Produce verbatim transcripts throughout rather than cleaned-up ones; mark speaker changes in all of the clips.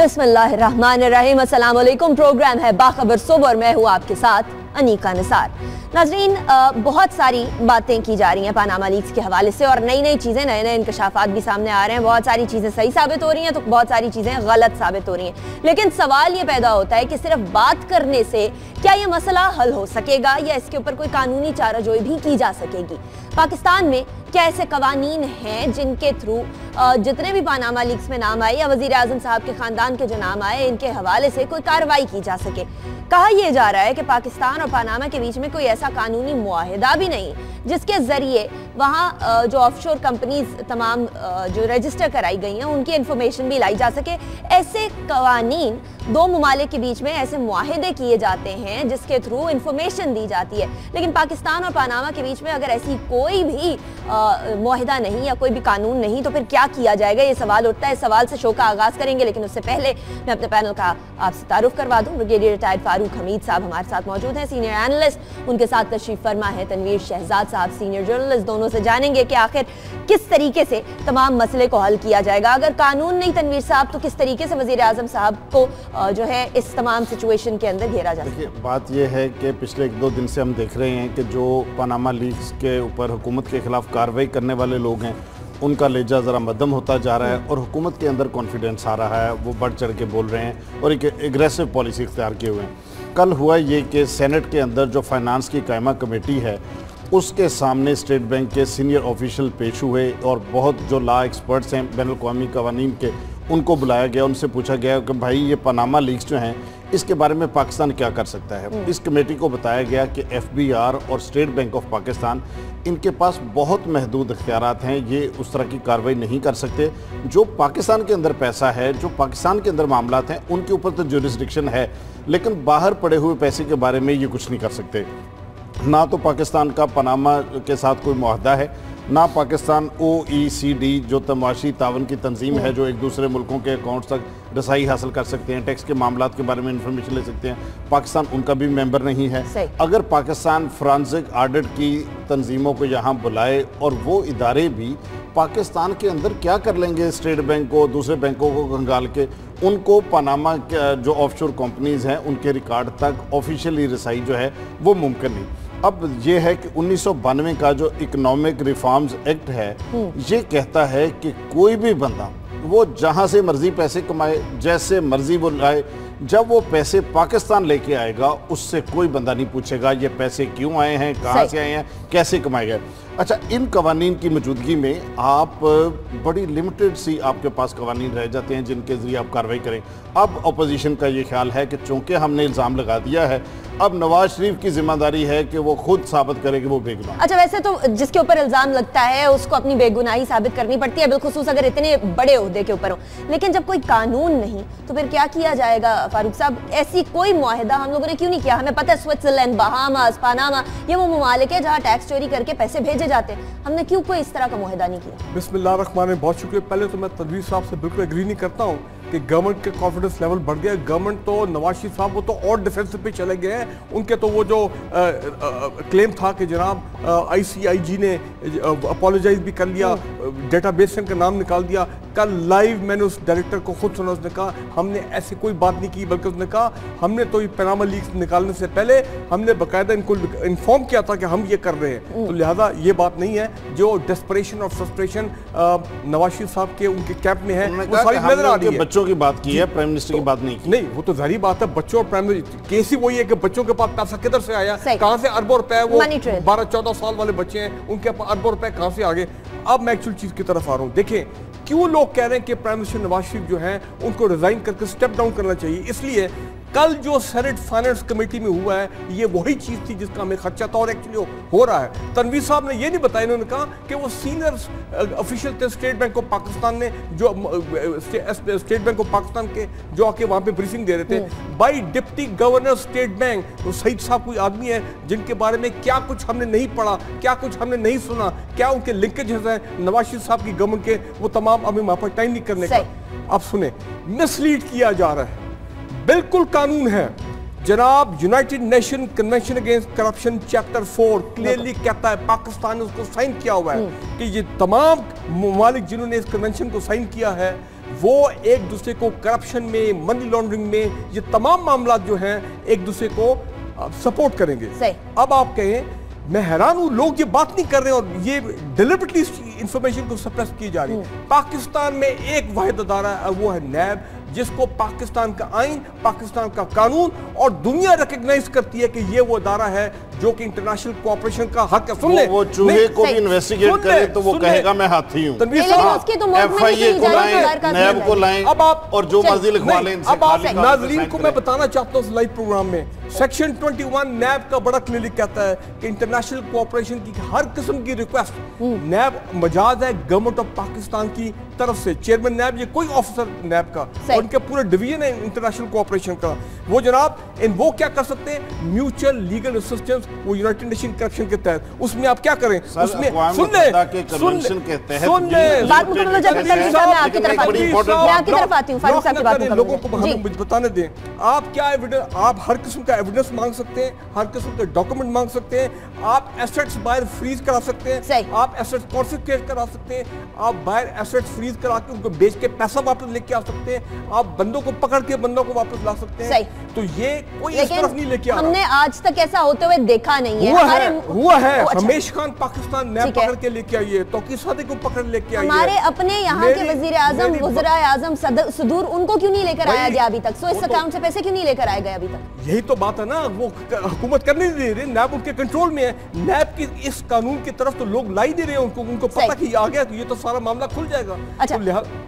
Speaker 1: बिस्मिल्लाहिर्रहमानिर्रहीम। अस्सलाम वालेकुम। प्रोग्राम है बाखबर सुबह और मैं हूँ आपके साथ अनीका निसार। नाजरीन, बहुत सारी बातें की जा रही हैं पानामा लीक्स के हवाले से और नई नई चीज़ें, नए नए इंकशाफात भी सामने आ रहे हैं। बहुत सारी चीज़ें सही साबित हो रही हैं तो बहुत सारी चीज़ें गलत साबित हो रही हैं। लेकिन सवाल ये पैदा होता है कि सिर्फ बात करने से क्या ये मसला हल हो सकेगा या इसके ऊपर कोई कानूनी चाराजोई भी की जा सकेगी। पाकिस्तान में क्या ऐसे कवानीन हैं जिनके थ्रू जितने भी पानामा लीक्स में नाम आए या वज़ीर आज़म साहब के ख़ानदान के जो नाम आए इनके हवाले से कोई कार्रवाई की जा सके। कहा यह जा रहा है कि पाकिस्तान और पानामा के बीच में कोई ऐसा कानूनी मुआहिदा भी नहीं जिसके ज़रिए वहाँ जो ऑफशोर कंपनीज तमाम जो रजिस्टर कराई गई हैं उनकी इंफॉर्मेशन भी लाई जा सके। ऐसे कवानीन दो ममालिक के बीच में ऐसे मुआहिदे किए जाते हैं जिसके थ्रू इंफॉर्मेशन दी जाती है। लेकिन पाकिस्तान और पानामा के बीच में अगर ऐसी कोई भी मुआहिदा नहीं या कोई भी कानून नहीं तो फिर क्या किया जाएगा, ये सवाल उठता है। इस सवाल से शो का आगाज़ करेंगे, लेकिन उससे पहले मैं अपने पैनल का आपसे तारुफ करवा दूं। ब्रिगेडियर रिटायर्ड फारूक हमीद साहब हमारे साथ मौजूद हैं, सीनियर एनालिस्ट। उनके साथ तशरीफ फरमा है तनवीर शहजाद साहब, सीनियर जर्नलिस्ट। दोनों से जानेंगे कि आखिर किस तरीके से तमाम मसले को हल किया जाएगा। अगर कानून नहीं तनवीर साहब तो किस तरीके से वज़ीर आज़म साहब को जो है इस तमाम सिचुएशन के अंदर घेरा जा सकता है।
Speaker 2: बात यह है कि पिछले एक दो दिन से हम देख रहे हैं कि जो पानामा लीक्स के ऊपर हुकूमत के खिलाफ कार्रवाई करने वाले लोग हैं उनका लेजा ज़रा मध्यम होता जा रहा है और हुकूमत के अंदर कॉन्फिडेंस आ रहा है, वो बढ़ चढ़ के बोल रहे हैं और एक एग्रेसिव पॉलिसी इख्तियार किए हुए हैं। कल हुआ ये कि सेनेट के अंदर जो फाइनेंस की कायमा कमेटी है उसके सामने स्टेट बैंक के सीनियर ऑफिशियल पेश हुए और बहुत जो लॉ एक्सपर्ट्स हैं बैनुल अक़वामी कवानीन के उनको बुलाया गया। उनसे पूछा गया कि भाई ये पनामा लीक्स जो हैं इसके बारे में पाकिस्तान क्या कर सकता है। इस कमेटी को बताया गया कि एफ बी आर और स्टेट बैंक ऑफ पाकिस्तान इनके पास बहुत महदूद इख्तियारात हैं, ये उस तरह की कार्रवाई नहीं कर सकते। जो पाकिस्तान के अंदर पैसा है, जो पाकिस्तान के अंदर मामलात हैं उनके ऊपर तो जुरिस्डिक्शन है, लेकिन बाहर पड़े हुए पैसे के बारे में ये कुछ नहीं कर सकते। ना तो पाकिस्तान का पनामा के साथ कोई मुआहदा है, ना पाकिस्तान ओ ई सी डी जो तमाशी तावन की तंजीम है जो एक दूसरे मुल्कों के अकाउंट्स तक रसाई हासिल कर सकते हैं, टैक्स के मामलात के बारे में इंफॉर्मेशन ले सकते हैं, पाकिस्तान उनका भी मेंबर नहीं है। अगर पाकिस्तान फ्रांसिक ऑडिट की तंजीमों को यहाँ बुलाए और वो इदारे भी पाकिस्तान के अंदर क्या कर लेंगे, स्टेट बैंक को दूसरे बैंकों को खंगाल के उनको पनामा जो ऑफशोर कंपनीज हैं उनके रिकॉर्ड तक ऑफिशियली रसाई जो है वो मुमकिन नहीं। अब ये है कि उन्नीस सौ बानवे का जो इकोनॉमिक रिफॉर्म्स एक्ट है ये कहता है कि कोई भी बंदा वो जहाँ से मर्जी पैसे कमाए, जैसे मर्जी वो लाए, जब वो पैसे पाकिस्तान लेके आएगा उससे कोई बंदा नहीं पूछेगा ये पैसे क्यों आए हैं, कहाँ से आए हैं, कैसे कमाए गए। अच्छा, इन कवानीन की मौजूदगी में आप बड़ी लिमिटेड सी आपके पास कवानीन रह जाते हैं जिनके ज़रिए आप कार्रवाई करें। अब अपोजिशन का ये ख्याल है कि चूँकि हमने इल्ज़ाम लगा दिया है अब नवाज शरीफ की जिम्मेदारी है कि वो खुद साबित करे कि वो बेगुनाह।
Speaker 1: अच्छा, वैसे तो जिसके ऊपर इल्ज़ाम लगता है उसको अपनी बेगुनाही साबित करनी पड़ती है, बिलखुसूस अगर इतने बड़े ओहदे के ऊपर हो। लेकिन जब कोई कानून नहीं तो फिर क्या किया जाएगा फारूक साहब? ऐसी कोई मुआहिदा हम लोगों ने क्यों नहीं किया? हमें पता है स्विट्जरलैंड, बहामास, पनामा ये वो ममालिक है जहाँ टैक्स चोरी करके पैसे भेजे जाते हैं, हमने क्यों कोई इस तरह का मुआहिदा नहीं किया?
Speaker 3: बिस्मिल्लाह रहमान रहीम, बहुत शुक्रिया। पहले तो मैं तनवीर साहब से बिल्कुल एग्री नहीं करता हूँ कि गवर्नमेंट के कॉन्फिडेंस लेवल बढ़ गया। गवर्नमेंट तो नवाज शरीफ साहब वो तो और डिफेंसिव पे चले गए हैं। उनके तो वो जो आ, आ, क्लेम था कि जनाब आई सी आई जी ने अपोलोजाइज भी कर लिया, डेटाबेस से उनका नाम निकाल दिया। कल लाइव मैंने उस डायरेक्टर को खुद सुना, उसने कहा हमने ऐसी कोई बात नहीं की, बल्कि उसने कहा हमने तो ये पनामा लीक्स निकालने से पहले हमने बाकायदा इनको इन्फॉर्म किया था कि हम ये कर रहे हैं। तो लिहाजा ये बात नहीं है। जो डेस्परेशन और फ्रस्ट्रेशन नवाज शरीफ साहब के उनके कैंप में है वो सारी नजर आ रही है।
Speaker 2: बच्चों की बात की है, प्राइम मिनिस्टर की बात नहीं की।
Speaker 3: नहीं, वो तो जाहिर बात है, बच्चों और प्राइम मिनिस्टर केस ही वही है कि बच्चों के पास पैसा किधर से आया, कहां से अरबों रुपए, वो बारह चौदह साल वाले बच्चे हैं उनके पास अरबों रुपए कहां से आ गए। अब मैं एक्चुअल चीज की तरफ आ रहा हूं। देखें क्यों लोग कह रहे हैं कि प्राइम मिनिस्टर नवाज शरीफ जो है उनको रिजाइन करके स्टेप डाउन करना चाहिए। इसलिए कल जो सेनेट फाइनेंस कमेटी में हुआ है ये वही चीज थी जिसका हमें खर्चा था और एक्चुअली हो रहा है। तनवीर साहब ने ये नहीं बताया, इन्होंने कहा कि वो सीनियर ऑफिशियल थे स्टेट बैंक ऑफ पाकिस्तान ने जो स्टेट बैंक ऑफ पाकिस्तान के जो आके वहां पे ब्रीफिंग दे रहे थे by deputy governor state bank. तो सईद साहब कोई आदमी है जिनके बारे में क्या कुछ हमने नहीं पढ़ा, क्या कुछ हमने नहीं सुना, क्या उनके लिंकेजेस हैं नवाज शरीफ साहब की गवर्नमेंट के, वो तमाम हमें वहां पर टाइम नहीं करने का। अब सुने, मिसलीड किया जा रहा है, बिल्कुल कानून है जनाब। United nation convention against corruption chapter four clearly कहता है, पाकिस्तान ने उसको साइन किया हुआ है कि ये तमाम ममालिक जिन्होंने इस कन्वेंशन को साइन किया है वो एक दूसरे को करप्शन में, मनी लॉन्ड्रिंग में, ये तमाम मामला जो हैं एक दूसरे को सपोर्ट करेंगे। अब आप कहें, मैं हैरान हूं, लोग ये बात नहीं कर रहे और ये डिलिबरेटली इंफॉर्मेशन को सप्रेस की जा रही है। पाकिस्तान में एक वाहिद अदारा है, वो है नैब, जिसको पाकिस्तान का आइन, पाकिस्तान का कानून और दुनिया रिकॉग्नाइज करती है कि ये वो अदारा है जो कि इंटरनेशनल कोऑपरेशन का हक है। सुन ले,
Speaker 2: वो चूहे को भी इन्वेस्टिगेट करे तो वो कहेगा मैं हाथी हूं।
Speaker 1: एफआईए
Speaker 2: को लाएं, नैब को लाएं, अब आप और जो मर्जी लिखवा लें।
Speaker 3: अब आप नाज़रीन को मैं बताना चाहता हूं लाइव प्रोग्राम में, सेक्शन इक्कीस नैब का बड़ा क्लियरली कहता है कि इंटरनेशनल कोऑपरेशन की हर किस्म की रिक्वेस्ट नैब मजाज है गवर्नमेंट ऑफ पाकिस्तान की तरफ से। चेयरमैन नैब ये कोई ऑफिसर नैब का, और उनके पूरे डिवीजन है इंटरनेशनल कोऑपरेशन का, वो जनाब इन वो क्या कर सकते हैं, म्यूचुअल लीगल असिस्टेंस, वो यूनाइटेड नेशन करप्शन के तहत। उसमें आप क्या करें, उसमें सुन ले सुन ले सुन ले
Speaker 1: बात मुकम्मल जब तक मैं आपकी तरफ आती हूं, मैं आपकी तरफ आती हूं, फारूक साहब की बात करें,
Speaker 3: लोगों को हमें बताने दें। आप क्या एविडेंस, आप हर किस्म का एविडेंस मांग सकते हैं, हर किस्म के डॉक्यूमेंट मांग सकते हैं, आप एसेट्स बाहर फ्रीज करा सकते हैं, आप एसेट्स कॉन्फिस्केट करा सकते हैं, आप बाहर एसेट्स फ्रीज करा के उनको बेच के पैसा वापस लेके आ सकते हैं, आप बंदों को पकड़ के बंदों को वापस ला सकते हैं। तो ये कोई इस तरफ नहीं लेके आ रहा।
Speaker 1: हमने आज तक ऐसा होते हुए देखा नहीं है।
Speaker 3: हुआ है, हुआ है। रमेश खान पाकिस्तान नैब पकड़ के लेके आई है, तौकीर सादिक को पकड़ लेके आई है।
Speaker 1: हमारे अपने यहाँ के वजीर आजम, वज़ीर आज़म सदूर, उनको क्यों नहीं लेकर आया गया अभी तक? सो इस अकाउंट से पैसे क्यों नहीं लेकर आए गए अभी तक?
Speaker 3: यही तो बात है ना, वो हुकूमत करने नहीं दे रही, नैब उनके कंट्रोल में है। नैब की इस कानून की तरफ तो लोग ला ही दे रहे हैं, उनको उनको पता कि आ गया तो ये तो सारा मामला खुल जाएगा।
Speaker 1: अच्छा,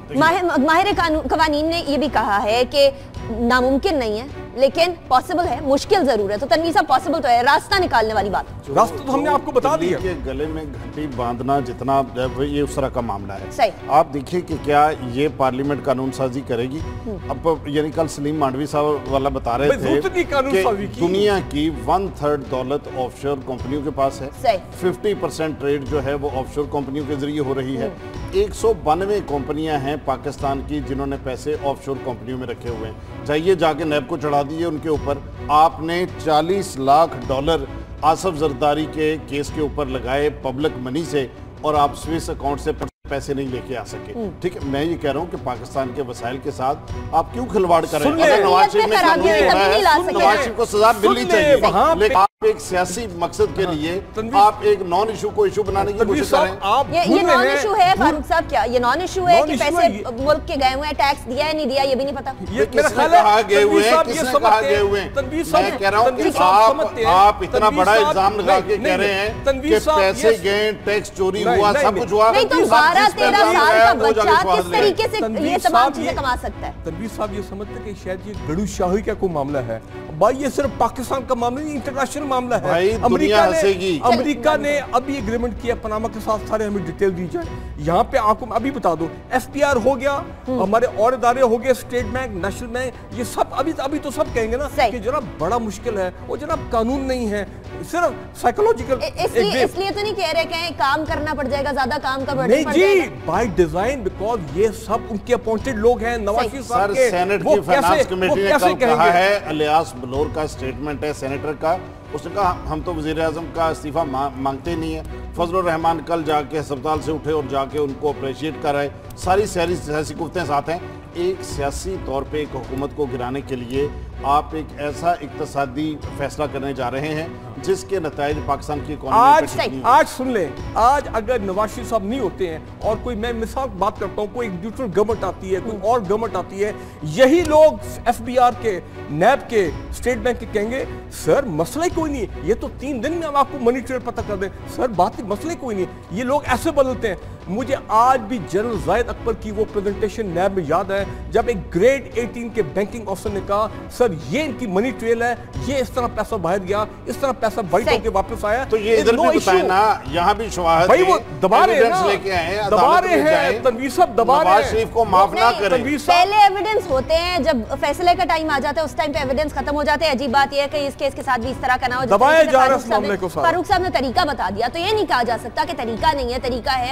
Speaker 1: माहिर कवानीन ने ये भी कहा है कि नामुमकिन नहीं है लेकिन पॉसिबल है, मुश्किल जरूर है। तो तनवीर साहब, पॉसिबल तो है, रास्ता निकालने वाली बात।
Speaker 3: रास्ता तो हमने आपको बता दिया।
Speaker 2: के गले में घंटी बांधना जितना ये उस तरह का मामला है।
Speaker 1: सही।
Speaker 2: आप देखिए कि क्या ये पार्लियामेंट कानून साजी करेगी? अब यानी कल सलीम मांडवी साहब वाला बता रहे थे कि दुनिया की वन थर्ड दौलत ऑफशोर कंपनियों के पास है, फिफ्टी परसेंट ट्रेड जो है वो ऑफशोर कंपनियों के जरिए हो रही है। एक सौ बानवे कंपनियां हैं पाकिस्तान की जिन्होंने पैसे ऑफशोर कंपनियों में रखे हुए हैं। जाइए जाके नैब को चढ़ा दीजिए उनके ऊपर। आपने चालीस लाख डॉलर आसफ जरदारी के केस के ऊपर लगाए पब्लिक मनी से, और आप स्विस अकाउंट से पैसे नहीं लेके आ सके। ठीक है, मैं ये कह रहा हूँ कि पाकिस्तान के वसाइल के साथ आप क्यों खिलवाड़ कर रहे हैं? नवाज शरीफ ने कानून बनाया, नवाज शरीफ को सजा मिलनी चाहिए, लेकिन आप एक सियासी मकसद के लिए आप एक नॉन इशू को इशू बनाने की कोशिश कर रहे हैं।
Speaker 1: ये, ये नॉन इशू है फारूक साहब, क्या ये नॉन इशू है कि पैसे मुल्क के गए हुए हैं, टैक्स दिया है नहीं दिया ये भी नहीं पता?
Speaker 2: ये किसने कहा गए हुए हैं, किसने कहा गए हुए हैं? मैं कह रहा हूँ कि आप आप इतना बड़ा इल्जाम लगा के कह रहे हैं कि पैसे गए, टैक्स चोरी हुआ, सब कुछ हुआ।
Speaker 1: नहीं तो बारह तेरह साल का बच्चा किस तरीके से ये तमाम चीजें कमा सकता है?
Speaker 3: तनवीर साहब ये समझते कि शायद ये गड़ू शाही का कोई मामला है। भाई ये सिर्फ पाकिस्तान का मामला नहीं, इंटरनेशनल मामला है। अमेरिका ने अमेरिका ने अभी एग्रीमेंट किया पनामा के साथ, सारे हमें डिटेल दी जाए। यहाँ पे आपको अभी बता दो, एफपीआर हो गया, हमारे और इदारे हो गए, स्टेट बैंक, नेशनल बैंक, ये सब अभी अभी तो सब कहेंगे ना कि जनाब बड़ा मुश्किल है, वो जनाब कानून नहीं है, सिर्फ साइकोलॉजिकल।
Speaker 1: इसलिए इसलिए तो नहीं कह रहे कि काम करना पड़ जाएगा, ज्यादा काम का
Speaker 3: नहीं जी, बाय डिजाइन, बिकॉज ये सब उनके अपॉइंटेड लोग हैं। नवाज शरीफ साहब के
Speaker 2: सेनेट की फाइनेंस कमेटी ने कल कहा है, अलियास बलोर का स्टेटमेंट है सेनेटर का, उसने कहा हम तो वज़ीर आज़म का इस्तीफा मा, मांगते नहीं है। फजलुर रहमान कल जाके अस्पताल से उठे और जाके उनको अप्रिशिएट कर रहे। सारी सारी सियासी कुफ्तें साथ हैं। एक सियासी तौर पे एक हुकूमत को गिराने के लिए आप एक ऐसा इक्तसादी फैसला करने जा रहे हैं जिसके नताइज पाकिस्तान की
Speaker 3: आज आज सुन ले, आज अगर नवाज शरीफ साहब नहीं होते हैं और कोई, मैं मिसाल बात करता हूँ, कोई न्यूट्रल गवर्नमेंट आती है, कोई और गवर्नमेंट आती है, यही लोग एफबीआर के, नैब के, स्टेट बैंक के कहेंगे सर मसला ही कोई नहीं है, ये तो तीन दिन में हम आपको मनी ट्रेल पता कर दें, सर बात मसले कोई नहीं। ये लोग ऐसे बदलते हैं। मुझे आज भी जनरल जायद अकबर की वो प्रेजेंटेशन नैब में याद है, जब एक ग्रेड अठारह के बैंकिंग ऑफिसर ने कहा सर ये इनकी मनी ट्रेल है, ये इस तरह पैसा बाहर गया, इस तरह पैसा वाइट होकर वापस आया।
Speaker 2: तो ये इधर भी बताएं ना, यहाँ भी शवाहद
Speaker 3: भाई वो दबा रहे हैं,
Speaker 2: लेके आए हैं,
Speaker 3: दबा रहे हैं, तनवीर साहब दबा रहे हैं।
Speaker 2: नवाज शरीफ को माफ ना करें।
Speaker 1: पहले एविडेंस होते हैं, जब फैसले का टाइम आ जाता है उस टाइम पे एविडेंस खत्म हो जाते हैं। अजीब बात यह है कि इस केस के साथ भी इस तरह का ना हो।
Speaker 3: दबाया जा रहा है इस मामले को।
Speaker 1: फारूक साहब ने तरीका बता दिया, तो ये नहीं कहा जा सकता कि तरीका नहीं है, तरीका है, अब उसको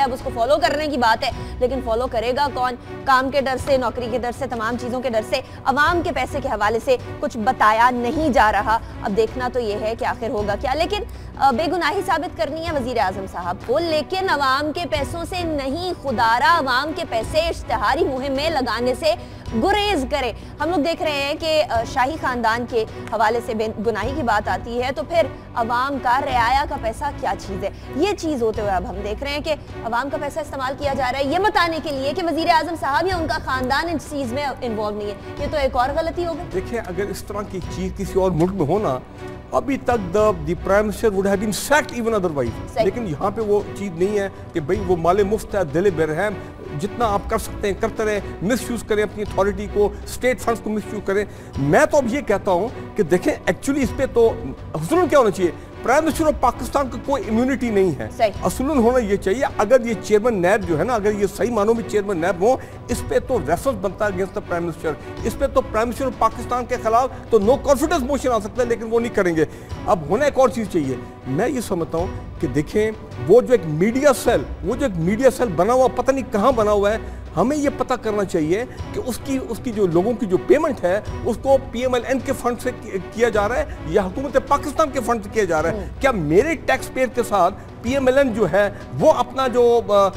Speaker 1: फॉलो करने की बात है, लेकिन फॉलो करेगा कौन? काम के डर से, नौकरी के डर से, तमाम चीजों के डर से, अवाम के पैसे के हवाले से कुछ बताया नहीं जा रहा। अब देखना तो ये है कि आखिर होगा क्या, लेकिन बेगुनाही साबित करनी है वजीर आजम साहब को, लेकिन अवाम के पैसों से नहीं, खुदारा अवाम के पैसे इश्तिहारी मुहिम में लगाने से गुरेज करे। हम लोग देख रहे हैं कि शाही खानदान के हवाले से बेगुनाही की बात आती है तो फिर अवाम का रियाया का पैसा क्या चीज़ है, ये चीज़ होते हुए अब हम देख रहे हैं कि अवाम का पैसा इस्तेमाल किया जा रहा है ये बताने के लिए कि वजीर आजम साहब या उनका खानदान इस चीज़ में इन्वॉल्व नहीं है। ये तो एक और गलती हो गई।
Speaker 3: देखिए, अगर इस तरह की चीज़ किसी और मुल्क में होना, अभी तक the prime minister would have been sacked even otherwise, लेकिन यहाँ पे वो चीज़ नहीं है कि भाई वो माले मुफ्त है, दिल बेरहम, जितना आप कर सकते हैं करते रहे, मिस यूज़ करें अपनी अथॉरिटी को, स्टेट फंड्स को मिस यूज़ करें। मैं तो अब ये कहता हूँ कि देखें, एक्चुअली इस पर तो हुस्न क्या होना चाहिए, प्राइम मिनिस्टर ऑफ पाकिस्तान का कोई इम्यूनिटी नहीं है, असलन होना ये चाहिए। अगर ये चेयरमैन नैब जो है ना, अगर ये सही मानों में चेयरमैन नैब हो, इस पे तो रेफरेंस बनता है अगेंस्ट द प्राइम मिनिस्टर, इस पे तो प्राइम मिनिस्टर ऑफ पाकिस्तान के खिलाफ तो नो कॉन्फिडेंस मोशन आ सकता है, लेकिन वो नहीं करेंगे। अब होना एक और चीज़ चाहिए। मैं ये समझता हूँ कि देखें, वो जो एक मीडिया सेल, वो जो एक मीडिया सेल बना हुआ, पता नहीं कहाँ बना हुआ है, हमें ये पता करना चाहिए कि उसकी उसकी जो लोगों की जो पेमेंट है उसको पीएमएलएन के फंड से किया जा रहा है या हुकूमत पाकिस्तान के फंड से किया जा रहा है। क्या मेरे टैक्स पेयर के साथ पीएमएलएन जो है वो अपना जो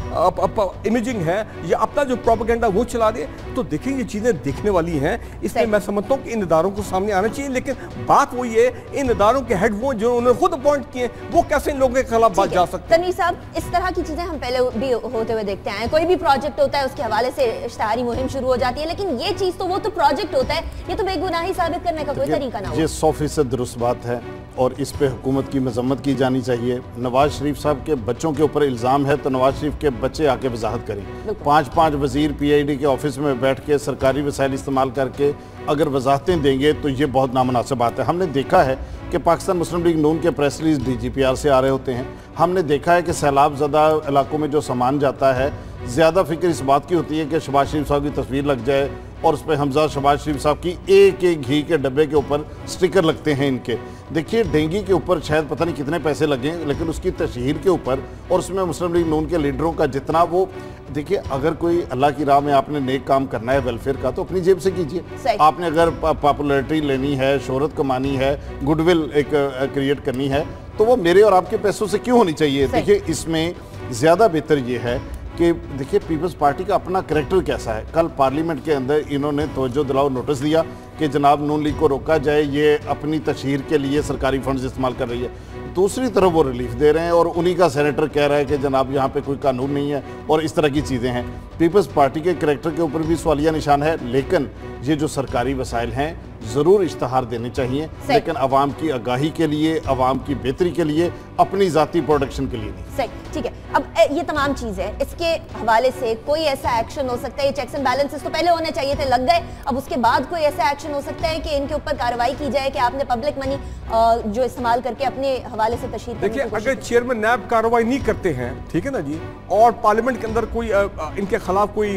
Speaker 3: इमेजिंग है या अपना जो प्रोपेगेंडा वो चला दे? तो देखिए, ये चीज़ें देखने वाली हैं, इसलिए मैं समझता हूँ कि इन इदारों को सामने आना चाहिए। लेकिन बात वही है, इन इदारों के हेड वो जो उन्होंने खुद अपॉइंट किए, वो कैसे इन लोगों के खिलाफ बात जा सकते हैं?
Speaker 1: तनवीर साहब, इस तरह की चीज़ें हम पहले भी होते हुए देखते हैं। कोई भी प्रोजेक्ट होता है उसके हवाले से इश्तिहारी मुहिम शुरू हो जाती है, लेकिन ये चीज़ तो वो तो प्रोजेक्ट होता है, ये तो बेगुनाही साबित करने का कोई तरीका ना हो।
Speaker 2: ये सौ फीसद दुरुस्त बात है और इस पे हुकूमत की मजम्मत की जानी चाहिए। नवाज शरीफ साहब के बच्चों के ऊपर इल्ज़ाम है तो नवाज शरीफ के बच्चे आके वजाहत करें। पाँच पाँच वजीर पीआईडी के ऑफिस में बैठ के सरकारी वसाइल इस्तेमाल करके अगर वजाहतें देंगे तो ये बहुत नामुनासिब बात है। हमने देखा है कि पाकिस्तान मुस्लिम लीग नून के press release D G P R से आ रहे होते हैं। हमने देखा है कि सैलाब ज़दा इलाकों में जो सामान जाता है, ज़्यादा फिक्र इस बात की होती है कि शहबाज शरीफ साहब की तस्वीर लग जाए और उस पर हमजा शहबाज शरीफ साहब की एक एक घी के डब्बे के ऊपर स्टिकर लगते हैं इनके। देखिए, डेंगी के ऊपर शायद पता नहीं कितने पैसे लगे, लेकिन उसकी तशहीर के ऊपर और उसमें मुस्लिम लीग नून के लीडरों का जितना वो, देखिए, अगर कोई अल्लाह की राह में आपने नेक काम करना है वेलफेयर का तो अपनी जेब से कीजिए। आपने अगर पॉपुलैरिटी लेनी है, शोहरत कमानी है, गुडविल एक क्रिएट करनी है तो वो मेरे और आपके पैसों से क्यों होनी चाहिए? देखिए, इसमें ज़्यादा बेहतर ये है कि देखिए पीपल्स पार्टी का अपना करैक्टर कैसा है। कल पार्लियामेंट के अंदर इन्होंने तवज्जो दिलाओ नोटिस दिया कि जनाब नून लीग को रोका जाए, ये अपनी तशहीर के लिए सरकारी फंड्स इस्तेमाल कर रही है। दूसरी तरफ वो रिलीफ दे रहे हैं और उन्हीं का सेनेटर कह रहा है कि जनाब यहाँ पे कोई कानून नहीं है और इस तरह की चीज़ें हैं। पीपल्स पार्टी के करैक्टर के ऊपर भी सवालिया निशान है, लेकिन ये जो सरकारी वसाइल हैं ज़रूर इश्तहार देने चाहिए, लेकिन आवाम की आगाही के लिए, आवाम की बेहतरी के लिए, अपनी ज़ाती प्रोडक्शन के लिए नहीं।
Speaker 1: सही, ठीक है। अब ये तमाम चीज़ है, इसके हवाले से कोई ऐसा एक्शन हो सकता है? ये चेक्स एंड बैलेंसेस तो पहले होने चाहिए थे, लग गए, अब उसके बाद कोई ऐसा एक्शन हो सकता है कि इनके ऊपर कार्रवाई की जाए कि आपने पब्लिक मनी जो इस्तेमाल करके अपने हवाले से तशहीर?
Speaker 3: देखिए, अगर चेयरमैन नैब कार्रवाई नहीं करते हैं, ठीक है ना जी, और पार्लियामेंट के अंदर कोई इनके खिलाफ कोई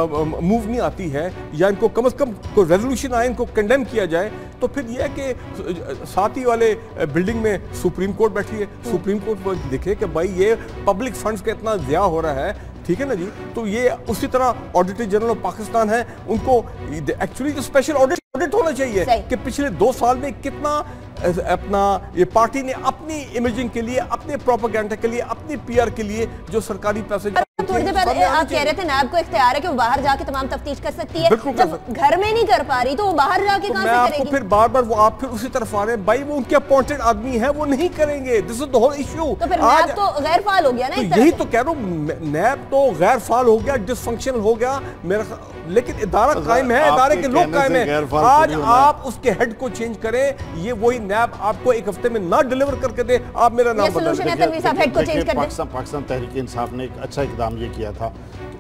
Speaker 3: मूव नहीं आती है या इनको कम अज़ कम कोई रेजोल्यूशन आए, इनको कंडेम किया जाए, तो फिर यह है कि साथ ही वाले बिल्डिंग में सुप्रीम कोर्ट बैठी है, सुप्रीम कोर्ट देखे कि भाई ये पब्लिक फंड्स का इतना ज़्या हो रहा है, ठीक है ना जी, तो ये उसी तरह ऑडिटर जनरल ऑफ पाकिस्तान है, उनको एक्चुअली जो स्पेशल ऑडिट ऑडिट होना चाहिए कि पिछले दो साल में कितना अपना ये पार्टी ने अपनी इमेजिंग के लिए, अपने प्रोपेगेंडा के लिए, अपनी पीआर के लिए जो सरकारी पैसे
Speaker 1: थोड़ी देर पहले आप कह रहे थे नैब को इख्तियार है कि वो बाहर जाके तमाम तफ्तीश कर सकती है, जब घर में नहीं कर पा रही तो वो बाहर जाके कहां से करेगी?
Speaker 3: फिर बार बार वो आप फिर उसी तरफ आ रहे हैं, भाई वो उनके अपॉइंटेड आदमी है, वो नहीं करेंगे। This is the whole issue.
Speaker 1: तो फिर नैब तो गैर फाल हो गया ना?
Speaker 3: यही तो कह रहा हूँ, नैब तो गैर फाल हो गया, डिसफंक्शनल हो गया मेरा, लेकिन इदारा कायम है, इदारे के लोग कायम है। आज आप उसके हेड को चेंज करें, ये वही नैब आपको एक हफ्ते में ना डिलीवर करके दे, आप मेरा नाम बदल
Speaker 1: दीजिए।
Speaker 2: पाकिस्तान तहरीक इंसाफ ने एक अच्छा इकदाम ये किया था,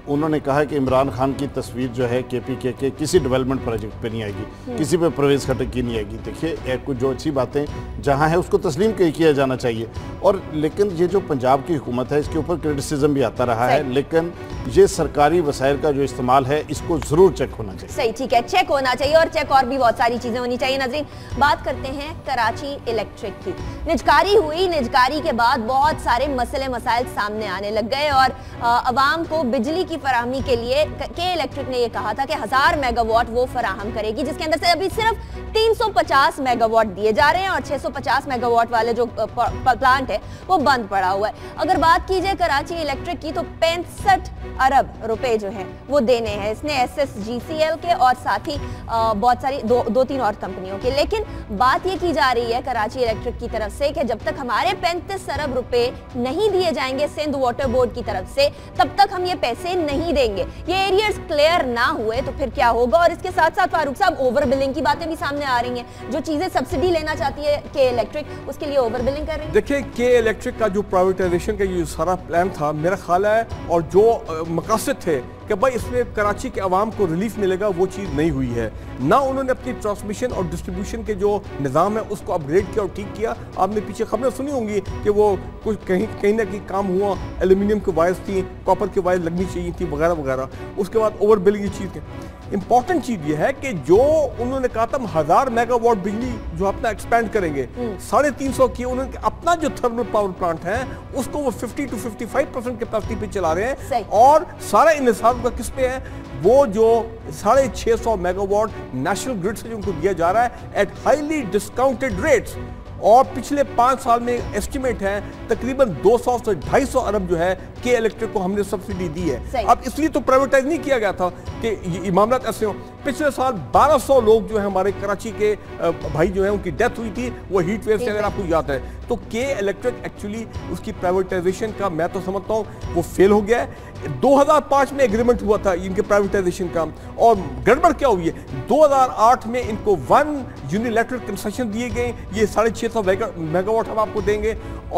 Speaker 2: उन्होंने कहा कि इमरान खान की तस्वीर जो है केपीके के किसी डेवलपमेंट प्रोजेक्ट पे नहीं आएगी, किसी पे प्रवेश खटक की नहीं आएगी। देखिए कुछ जो अच्छी बातें जहां है उसको तस्लीम किया जाना चाहिए। और लेकिन ये जो पंजाब की हुकूमत है इसके ऊपर क्रिटिसिज्म भी आता रहा है, लेकिन ये सरकारी वसाइल का जो इस्तेमाल है इसको जरूर चेक होना चाहिए।
Speaker 1: सही, ठीक है, चेक होना चाहिए और चेक और भी बहुत सारी चीजें होनी चाहिए। नाज़रीन, बात करते हैं कराची इलेक्ट्रिक की। निजकारी हुई, निजकारी के बाद बहुत सारे मसले मसाइल सामने आने लग गए और अवाम को बिजली की फराहमी के लिए के इलेक्ट्रिक ने यह कहा था कि हजार मेगावाट वो फराहम करेगी, जिसके अंदर से अभी सिर्फ तीन सौ पचास मेगावाट दिए जा रहे हैं और छह सौ पचास मेगावाट वाले जो प्लांट है वो बंद पड़ा हुआ है। अगर बात की जाए कराची इलेक्ट्रिक की तो पैंसठ अरब रुपए जो है वो देने हैं इसने S S G C L के और साथ ही बहुत सारी दो, दो तीन और कंपनियों के। लेकिन बात ये की जा रही है कराची इलेक्ट्रिक की तरफ से कि जब तक हमारे पैंतीस अरब रुपए नहीं दिए जाएंगे सिंध वाटर बोर्ड की तरफ से, तब तक हम ये पैसे नहीं देंगे। ये एरियाज क्लियर ना हुए तो फिर क्या होगा। और इसके साथ साथ फारूक साहब, ओवर बिलिंग की बातें भी सामने आ रही हैं। जो चीजें सब्सिडी लेना चाहती है के इलेक्ट्रिक, उसके लिए ओवर बिलिंग कर रही है।
Speaker 3: देखिए, के इलेक्ट्रिक का जो प्राइवेटाइजेशन का जो सारा प्लान था, मेरा ख्याल है और जो मकसद थे कि भाई इसमें कराची के अवाम को रिलीफ मिलेगा, वो चीज़ नहीं हुई है। ना उन्होंने अपनी ट्रांसमिशन और डिस्ट्रीब्यूशन के जो निज़ाम है उसको अपग्रेड किया और ठीक किया। आपने पीछे खबरें सुनी होंगी कि वो कुछ कहीं कहीं ना कहीं काम हुआ, एल्यूमिनियम की वायर्स थी, कॉपर की वायर्स लगनी चाहिए थी वगैरह वगैरह। उसके बाद ओवर बिलिंग की चीज़। इंपॉर्टेंट चीज़ ये है कि जो उन्होंने कहा था हजार मेगावाट बिजली जो अपना एक्सपेंड करेंगे, साढ़े तीन सौ की उन्होंने अपना जो थर्मल पावर प्लांट है उसको वो fifty to fifty five percent capacity पे चला रहे हैं। और सारा इन्हिसार का किस पे है, वो जो साढ़े छह सौ मेगावाट नेशनल ग्रिड से जो उनको दिया जा रहा है एट हाईली डिस्काउंटेड रेट्स। और पिछले पांच साल में एस्टिमेट है तकरीबन दो सौ से ढाई सौ अरब जो है के इलेक्ट्रिक को हमने सब्सिडी दी है। अब इसलिए तो प्राइवेटाइज नहीं किया गया था कि ये मामला ऐसे हो। पिछले साल बारह सौ लोग जो है हमारे कराची के भाई जो है उनकी डेथ हुई थी वो हीट वेव से, अगर आपको याद है। तो के इलेक्ट्रिक एक्चुअली उसकी प्राइवेटाइजेशन का मैं तो समझता हूँ वो फेल हो गया है। दो हज़ार पाँच में एग्रीमेंट हुआ था इनके प्राइवेटाइजेशन का, और गड़बड़ क्या हुई है, दो हज़ार आठ में इनको वन यूनिलैटरल कंसेशन दिए गए, ये साढ़े छः सौ मेगावाट हम आपको देंगे।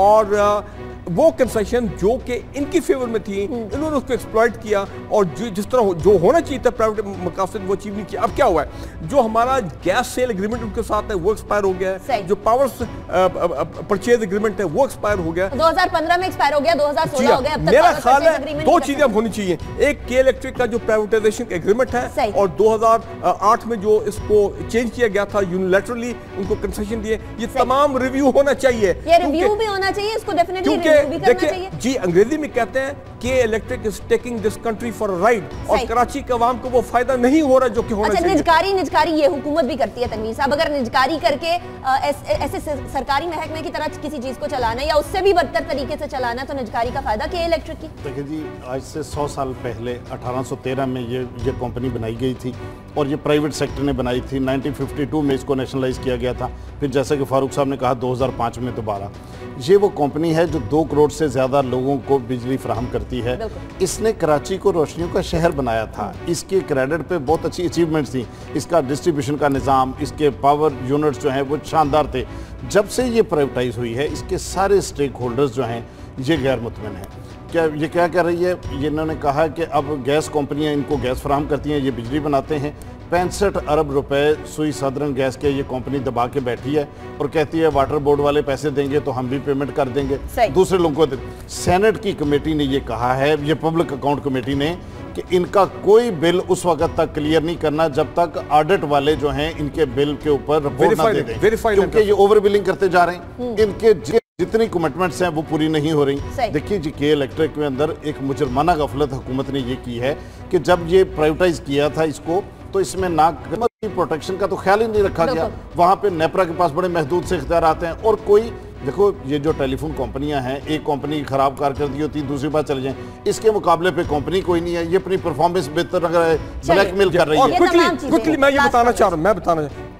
Speaker 3: और वो कंसेशन जो कि इनकी फेवर में थी, इन्होंने उसको एक्सप्लॉइट किया और जो जिस तरह जो होना चाहिए था प्राइवेट मकासद वो अचीव नहीं किया। अब क्या हुआ है, जो हमारा गैस सेल एग्रीमेंट उनके साथ है वो एक्सपायर हो गया है, जो पावर परचेज एग्रीमेंट है वो एक्सपायर हो गया,
Speaker 1: दो हज़ार पंद्रह में एक्सपायर हो गया, दो हज़ार सोलह हो गया। अब तक
Speaker 3: मेरा ख्याल है दो चीजें अब होनी चाहिए, एक के इलेक्ट्रिक का जो प्राइवेटाइजेशन एग्रीमेंट है और दो हज़ार आठ में जो इसको चेंज किया गया था यूनिलैटरली उनको कंसेशन दिए, ये तमाम रिव्यू होना चाहिए।
Speaker 1: ये रिव्यू भी होना चाहिए, इसको डेफिनेटली
Speaker 3: देखिए जी, अंग्रेजी में कहते हैं के electric is taking this country for a ride, और कराची के अवाम को वो फायदा नहीं हो रहा जो कि होना
Speaker 1: अच्छा,
Speaker 3: चाहिए।
Speaker 1: निजकारी निजकारी ये हुकूमत भी करती है तनवीर साहब। अगर निजकारी करके ऐसे सरकारी महकमे की तरह किसी चीज को चलाना या उससे भी बदतर तरीके से चलाना, तो निजकारी का फायदा के इलेक्ट्रिक की।
Speaker 2: देखिए जी, आज से सौ साल पहले अठारह सौ तेरह में ये ये कंपनी बनाई गई थी और ये प्राइवेट सेक्टर ने बनाई थी। नाइनटीन फिफ्टी टू में इसको नेशनलाइज किया गया था। फिर जैसा कि फारूक साहब ने कहा दो हज़ार पाँच में दोबारा। ये वो कंपनी है जो दो करोड़ से ज़्यादा लोगों को बिजली फराहम करती है। इसने कराची को रोशनियों का शहर बनाया था। इसके क्रेडिट पे बहुत अच्छी अचीवमेंट्स थी। इसका डिस्ट्रीब्यूशन का निज़ाम, इसके पावर यूनिट्स जो हैं वो शानदार थे। जब से ये प्राइवेटाइज हुई है इसके सारे स्टेक होल्डर्स जो हैं ये गैर मुतमईन हैं। क्या ये क्या कर रही है, ये इन्होंने कहा कि अब गैस कंपनियां इनको गैस फराहम करती हैं, ये बिजली बनाते हैं। पैंसठ अरब रुपए सुई साधारण गैस के ये कंपनी दबा के बैठी है और कहती है वाटर बोर्ड वाले पैसे देंगे तो हम भी पेमेंट कर देंगे, दूसरे लोगों को। सेनेट की कमेटी ने ये कहा है, ये पब्लिक अकाउंट कमेटी ने, कि इनका कोई बिल उस वक्त तक क्लियर नहीं करना जब तक ऑडिट वाले जो हैं इनके बिल के ऊपर रिपोर्ट ना दे दें, क्योंकि ये ओवर बिलिंग करते जा रहे हैं। इनके जितनी कमिटमेंट्स हैं वो पूरी नहीं हो रही। देखिए जी, के इलेक्ट्रिक के अंदर एक मुजरमाना गफलत हुकूमत ने ये की है कि जब ये प्राइवेटाइज किया था इसको, तो इसमें ना प्रोटेक्शन का तो ख्याल ही नहीं रखा गया। वहाँ पे नेपरा के पास बड़े महदूद से इख्तियार आते हैं और कोई, देखो ये जो टेलीफोन कंपनियां हैं, एक कंपनी खराब कारकर्दगी होती है दूसरी बार चले जाएं, इसके मुकाबले पे कंपनी कोई नहीं है। ये अपनी परफॉर्मेंस बेहतर ब्लैकमेल कर रही है।
Speaker 3: क्विकली मैं ये बताना चाह रहा हूँ मैं बताना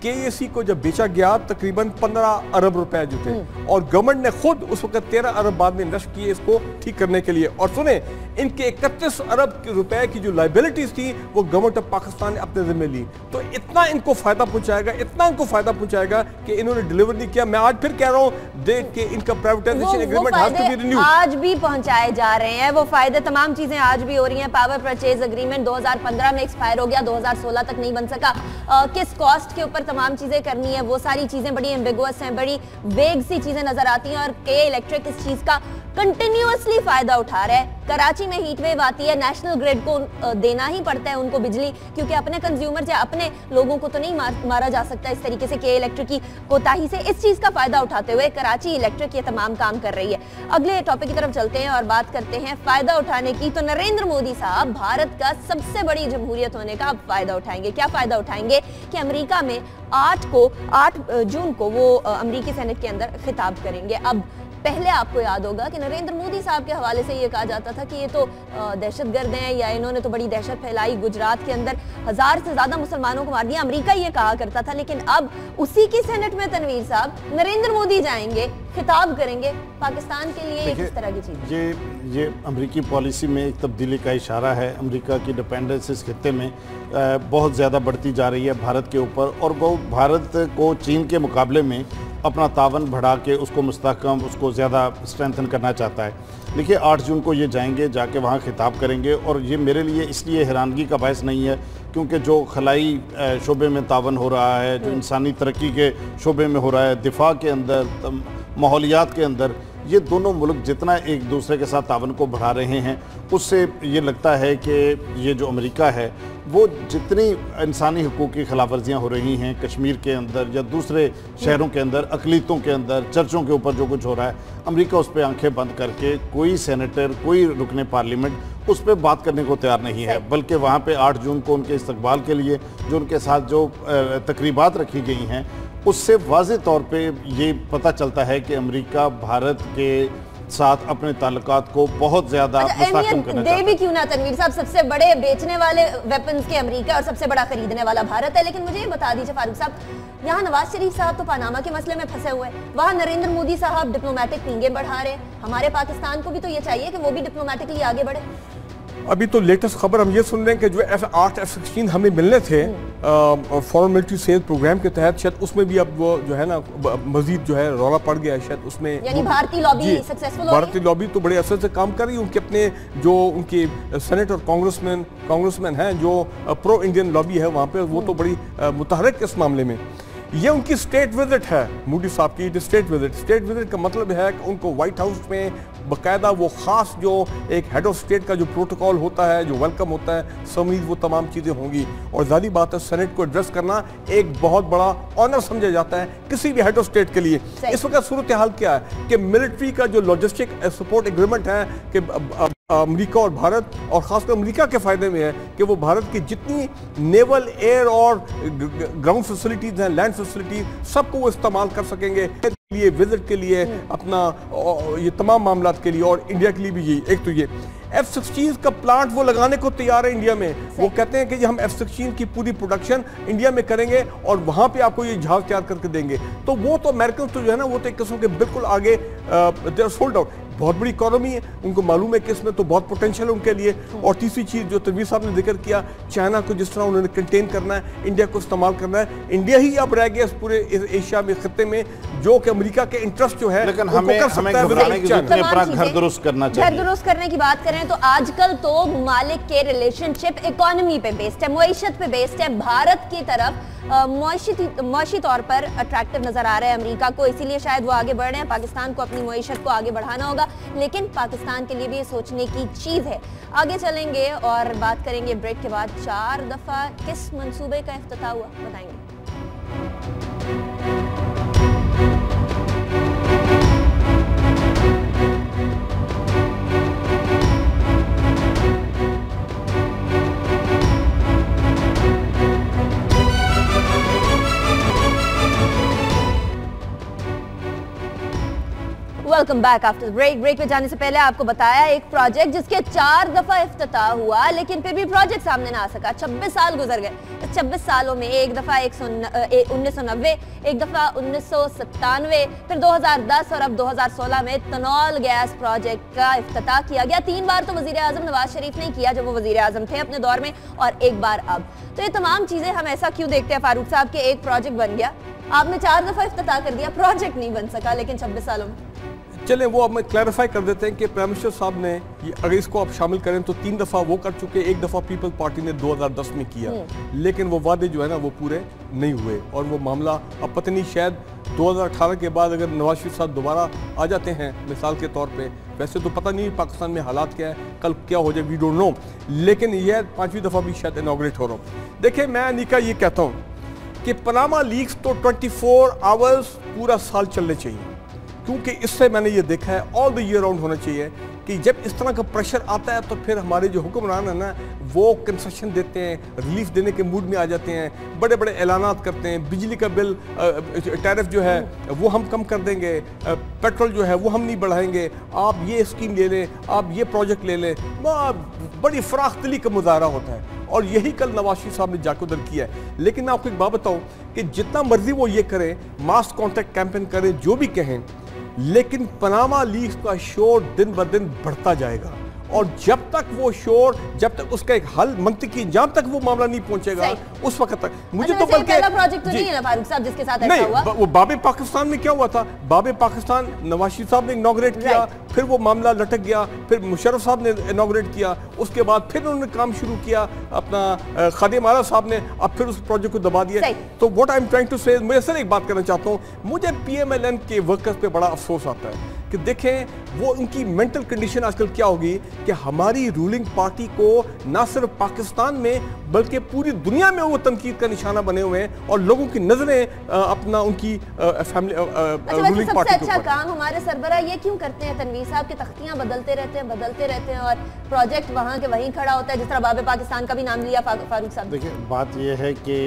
Speaker 3: के ए सी को जब बेचा गया तकरीबन पंद्रह अरब रुपए जो थे, और गवर्नमेंट ने खुद उस वक्त तेरह अरब बाद में इन्वेस्ट किए इसको ठीक करने के लिए। और सुने, इनके इकतीस अरब रुपए की जो लाइबिलिटीज थी वो गवर्नमेंट ऑफ पाकिस्तान ने अपने जिम्मे ली। तो इतना इनको फायदा पहुंचाएगा, इतना इनको फायदा पहुंचाएगा कि इन्होंने डिलीवर नहीं किया। मैं आज फिर कह रहा हूं, देख के इनका privatisation agreement has to be renewed.
Speaker 1: आज भी पहुंचाए जा रहे हैं वो फायदे, तमाम चीजें आज भी हो रही हैं। पावर परचेज एग्रीमेंट दो हज़ार पंद्रह में एक्सपायर हो गया, दो हज़ार सोलह तक नहीं बन सका। आ, किस कॉस्ट के ऊपर तमाम चीजें करनी है, वो सारी चीजें बड़ी एम्बिगुअस हैं, बड़ी वेग सी चीजें नजर आती हैं। और के इलेक्ट्रिक इस चीज का कंटिन्यूअसली फायदा उठा रहा है। कराची में हीट वेव आती है, नेशनल ग्रिड को देना ही पड़ता है उनको बिजली, क्योंकि अपने कंज्यूमर या अपने लोगों को तो नहीं मार, मारा जा सकता इस तरीके से के इलेक्ट्रिक की कोताही से। इस चीज का फायदा उठाते हुए कराची इलेक्ट्रिक ये तमाम काम कर रही है। अगले टॉपिक की तरफ चलते हैं और बात करते हैं फायदा उठाने की। तो नरेंद्र मोदी साहब भारत का सबसे बड़ी जमहूरियत होने का अब फायदा उठाएंगे। क्या फायदा उठाएंगे कि अमेरिका में आठ को आठ जून को वो अमेरिकी सेनेट के अंदर खिताब करेंगे। अब पहले आपको याद होगा कि नरेंद्र मोदी साहब के हवाले से ये कहा जाता था कि ये तो दहशतगर्द हैं या इन्होंने तो बड़ी दहशत फैलाई, गुजरात के अंदर हजार से ज्यादा मुसलमानों को मार दिया, अमेरिका ये कहा करता था। लेकिन अब उसी की सेनेट में तनवीर साहब नरेंद्र मोदी जाएंगे, खिताब करेंगे। पाकिस्तान के लिए किस तरह की चीज?
Speaker 2: ये ये अमेरिकी पॉलिसी में एक तब्दीली का इशारा है। अमेरिका की डिपेंडेंस इस खित्ते में बहुत ज़्यादा बढ़ती जा रही है भारत के ऊपर, और वो भारत को चीन के मुकाबले में अपना तावन बढ़ा के उसको मुस्तहकम, उसको ज़्यादा स्ट्रेंथन करना चाहता है। देखिए, आठ जून को ये जाएंगे, जाके वहाँ खिताब करेंगे, और ये मेरे लिए इसलिए हैरानगी का बायस नहीं है क्योंकि जो खलाई शोबे में तावन हो रहा है, जो इंसानी तरक्की के शोबे में हो रहा है, दिफा के अंदर, माहौलियात के अंदर, ये दोनों मुल्क जितना एक दूसरे के साथ तावन को बढ़ा रहे हैं, उससे ये लगता है कि ये जो अमेरिका है वो जितनी इंसानी हुकूक की खिलाफ वर्जियाँ हो रही हैं कश्मीर के अंदर या दूसरे शहरों के अंदर, अकलीतों के अंदर, चर्चों के ऊपर जो कुछ हो रहा है, अमेरिका उस पर आंखें बंद करके कोई सेनेटर, कोई रुकने पार्लियामेंट उस पर बात करने को तैयार नहीं है। बल्कि वहाँ पे आठ जून को उनके इस्तकबाल के लिए जो उनके साथ जो तकरीबात रखी गई हैं, उससे वाज़ेह तौर पे ये पता चलता है कि अमेरिका भारत के साथ अपने ताल्लुकात को बहुत ज़्यादा मुस्तहकम करना चाहता है।
Speaker 1: भी क्यों ना तनवीर साहब, सबसे बड़े बेचने वाले वेपन्स के अमेरिका और सबसे बड़ा खरीदने वाला भारत है। लेकिन मुझे ये बता दीजिए फारूक साहब, यहाँ नवाज शरीफ साहब तो पनामा के मसले में फंसे हुए हैं, वहाँ नरेंद्र मोदी साहब डिप्लोमेटिक पींगे बढ़ा रहे हैं। हमारे पाकिस्तान को भी तो ये चाहिए कि वो भी डिप्लोमेटिकली आगे बढ़े।
Speaker 3: अभी तो लेटेस्ट खबर हम ये सुन रहे हैं कि जो एफ आठ एफ सिक्सटीन हमें मिलने थे फॉरेन मिलिट्री सेल प्रोग्राम के तहत, शायद उसमें भी अब वो जो है ना मजीद जो है रौला पड़ गया है। शायद उसमें
Speaker 1: यानी भारतीय लॉबी सक्सेसफुल हो रही है। भारतीय
Speaker 3: लॉबी तो बड़े असर से काम कर रही है। उनके अपने जो उनके सेनेट और कांग्रेसमैन कांग्रेसमैन हैं जो प्रो इंडियन लॉबी है वहाँ पे, वो तो बड़ी मुतहरक इस मामले में। ये उनकी स्टेट विजिट है, मोदी साहब की स्टेट विजिट। स्टेट विजिट का मतलब है कि उनको व्हाइट हाउस में बाकायदा वो खास जो एक हेड ऑफ स्टेट का जो प्रोटोकॉल होता है, जो वेलकम होता है, समीज वो तमाम चीज़ें होंगी। और ज़ाहिर बात है, सेनेट को एड्रेस करना एक बहुत बड़ा ऑनर समझा जाता है किसी भी हेड ऑफ स्टेट के लिए। इस वक्त सूरत हाल क्या है कि मिलिट्री का जो लॉजिस्टिक सपोर्ट एग्रीमेंट है कि अमेरिका और भारत, और खासकर अमेरिका के फायदे में है कि वो भारत की जितनी नेवल, एयर और ग्राउंड फैसिलिटीज हैं, लैंड फैसिलिटीज, सबको वो इस्तेमाल कर सकेंगे लिए विजिट के लिए, अपना ये तमाम मामलात के लिए। और इंडिया के लिए भी यही, एक तो ये एफ सिक्सटीन का प्लांट वो लगाने को तैयार है इंडिया में। वो कहते हैं कि हम एफ सिक्सटीन की पूरी प्रोडक्शन इंडिया में करेंगे और वहां पे आपको ये जहाज तैयार करके देंगे। तो वो तो अमेरिकन तो जो है ना, वो तो एक किस्म के बिल्कुल आगे दे आर सोल्ड आउट। बहुत बड़ी इकोनॉमी है, उनको मालूम है कि इसमें तो बहुत पोटेंशियल है उनके लिए। और तीसरी चीज़ जो तनवीर साहब ने जिक्र किया, चाइना को जिस तरह उन्होंने कंटेन करना है, इंडिया को इस्तेमाल करना है। इंडिया ही अब रह गया इस पूरे एशिया में खत्ते में जो कि अमेरिका के इंटरेस्ट जो है,
Speaker 2: लेकिन हमें हमें घबराने की जरूरत नहीं, अपना घर दुरुस्त करना चाहिए।
Speaker 1: घर दुरुस्त करने की बात करें तो आजकल तो ममालिक के रिलेशनशिप इकोनॉमी पे बेस्ड है, मुईशत पे बेस्ड है। भारत की तरफ मुआशी तौर पर अट्रैक्टिव नजर आ रहा है अमेरिका को, इसीलिए शायद वो आगे बढ़ रहे हैं। पाकिस्तान को अपनी मुईशत को आगे बढ़ाना होगा, लेकिन पाकिस्तान के लिए भी ये सोचने की चीज़ है। आगे चलेंगे और बात करेंगे ब्रेक के बाद। चार दफ़ा किस मंसूबे का इफ्तिताह हुआ, बताएंगे। Welcome back after break. Break पे जाने से पहले आपको बताया एक प्रोजेक्ट जिसके चार दफा इफ्तिताह हुआ लेकिन फिर भी प्रोजेक्ट सामने ना आ सका। छब्बीस साल गुजर गए। छब्बीस सालों में एक दफा एक सौ उन्नीस सौ नब्बे, एक दफा उन्नीस सौ सत्तानवे, फिर दो हजार दस और अब दो हजार सोलह में तनौल गैस प्रोजेक्ट का इफ्तिताह किया गया। तीन बार तो वजीर आजम नवाज शरीफ ने किया जब वो वजीर आजम थे अपने दौर में, और एक बार अब। तो ये तमाम चीजें हम ऐसा क्यों देखते हैं फारूक साहब के एक प्रोजेक्ट बन गया, आपने चार दफा इफ्तिताह कर दिया, प्रोजेक्ट नहीं बन सका लेकिन छब्बीस सालों में।
Speaker 3: चलें वो अब मैं क्लैरिफाई कर देते हैं कि प्राइम मिनिस्टर साहब ने अगर इसको आप शामिल करें तो तीन दफ़ा वो कर चुके, एक दफ़ा पीपल पार्टी ने दो हज़ार दस में किया, लेकिन वो वादे जो है ना वो पूरे नहीं हुए और वो मामला अब पता नहीं शायद दो हज़ार अठारह के बाद अगर नवाज शरीफ साहब दोबारा आ जाते हैं मिसाल के तौर पे, वैसे तो पता नहीं पाकिस्तान में हालात क्या है, कल क्या हो जाए वी डोंट नो, लेकिन यह पाँचवीं दफ़ा भी शायद इनॉग्रेट हो रहा हूँ। देखिए मैं अनिका ये कहता हूँ कि पनामा लीक्स तो चौबीस आवर्स पूरा साल चलने चाहिए, क्योंकि इससे मैंने ये देखा है ऑल द ईयर राउंड होना चाहिए कि जब इस तरह का प्रेशर आता है तो फिर हमारे जो हुक्मरान है ना वो कंसेशन देते हैं, रिलीफ देने के मूड में आ जाते हैं, बड़े बड़े ऐलानात करते हैं, बिजली का बिल टैरिफ जो है वो हम कम कर देंगे, पेट्रोल जो है वो हम नहीं बढ़ाएंगे, आप ये स्कीम ले लें, आप ये प्रोजेक्ट ले लें, बड़ी फराख दिली का मुजाहरा होता है। और यही कल नवाज शरीफ साहब ने जाकर उधर किया है। लेकिन मैं आपको एक बात बताऊं कि जितना मर्जी वो ये करें, मास कॉन्टैक्ट कैंपेन करें, जो भी कहें, लेकिन पनामा लीक्स का शोर दिन ब दिन बढ़ता जाएगा और जब तक वो शोर, जब तक उसका एक हल मंतकी इंजाम तक वो मामला नहीं पहुंचेगा उस वक्त तक मुझे
Speaker 1: अच्छा,
Speaker 3: तो बल्कि
Speaker 1: पहला प्रोजेक्ट तो नहीं है ना फारूक साहब जिसके साथ ऐसा हुआ?
Speaker 3: वो बाबे पाकिस्तान में क्या हुआ था, बाबे पाकिस्तान नवाज शरीफ साहब ने इनॉग्रेट किया, फिर वो मामला लटक गया, फिर मुशर्रफ साहब ने इनॉग्रेट किया, उसके बाद फिर उन्होंने काम शुरू किया अपना खादिम आला साहब ने, अब फिर उस प्रोजेक्ट को दबा दिया। तो what I am trying to say, मैं सिर्फ एक बात करना चाहता हूँ, मुझे पीएमएलएन के वर्कर्स पे बड़ा अफसोस आता है कि देखें वो उनकी मेंटल कंडीशन आजकल क्या होगी कि हमारी रूलिंग पार्टी को ना सिर्फ पाकिस्तान में बल्कि पूरी दुनिया में वो तनकीद का निशाना बने हुए हैं और लोगों की नजरें अपना उनकी फैमिली रूलिंग पार्टी के ऊपर।
Speaker 1: अच्छा काम हमारे सरबरा ये क्यों करते हैं तनवीर साहब के तख्तियां बदलते रहते हैं बदलते रहते हैं और प्रोजेक्ट वहां के वहीं खड़ा होता है, जिस तरह बाबे पाकिस्तान का भी नाम लिया फारूक साहब।
Speaker 2: देखिए बात यह है कि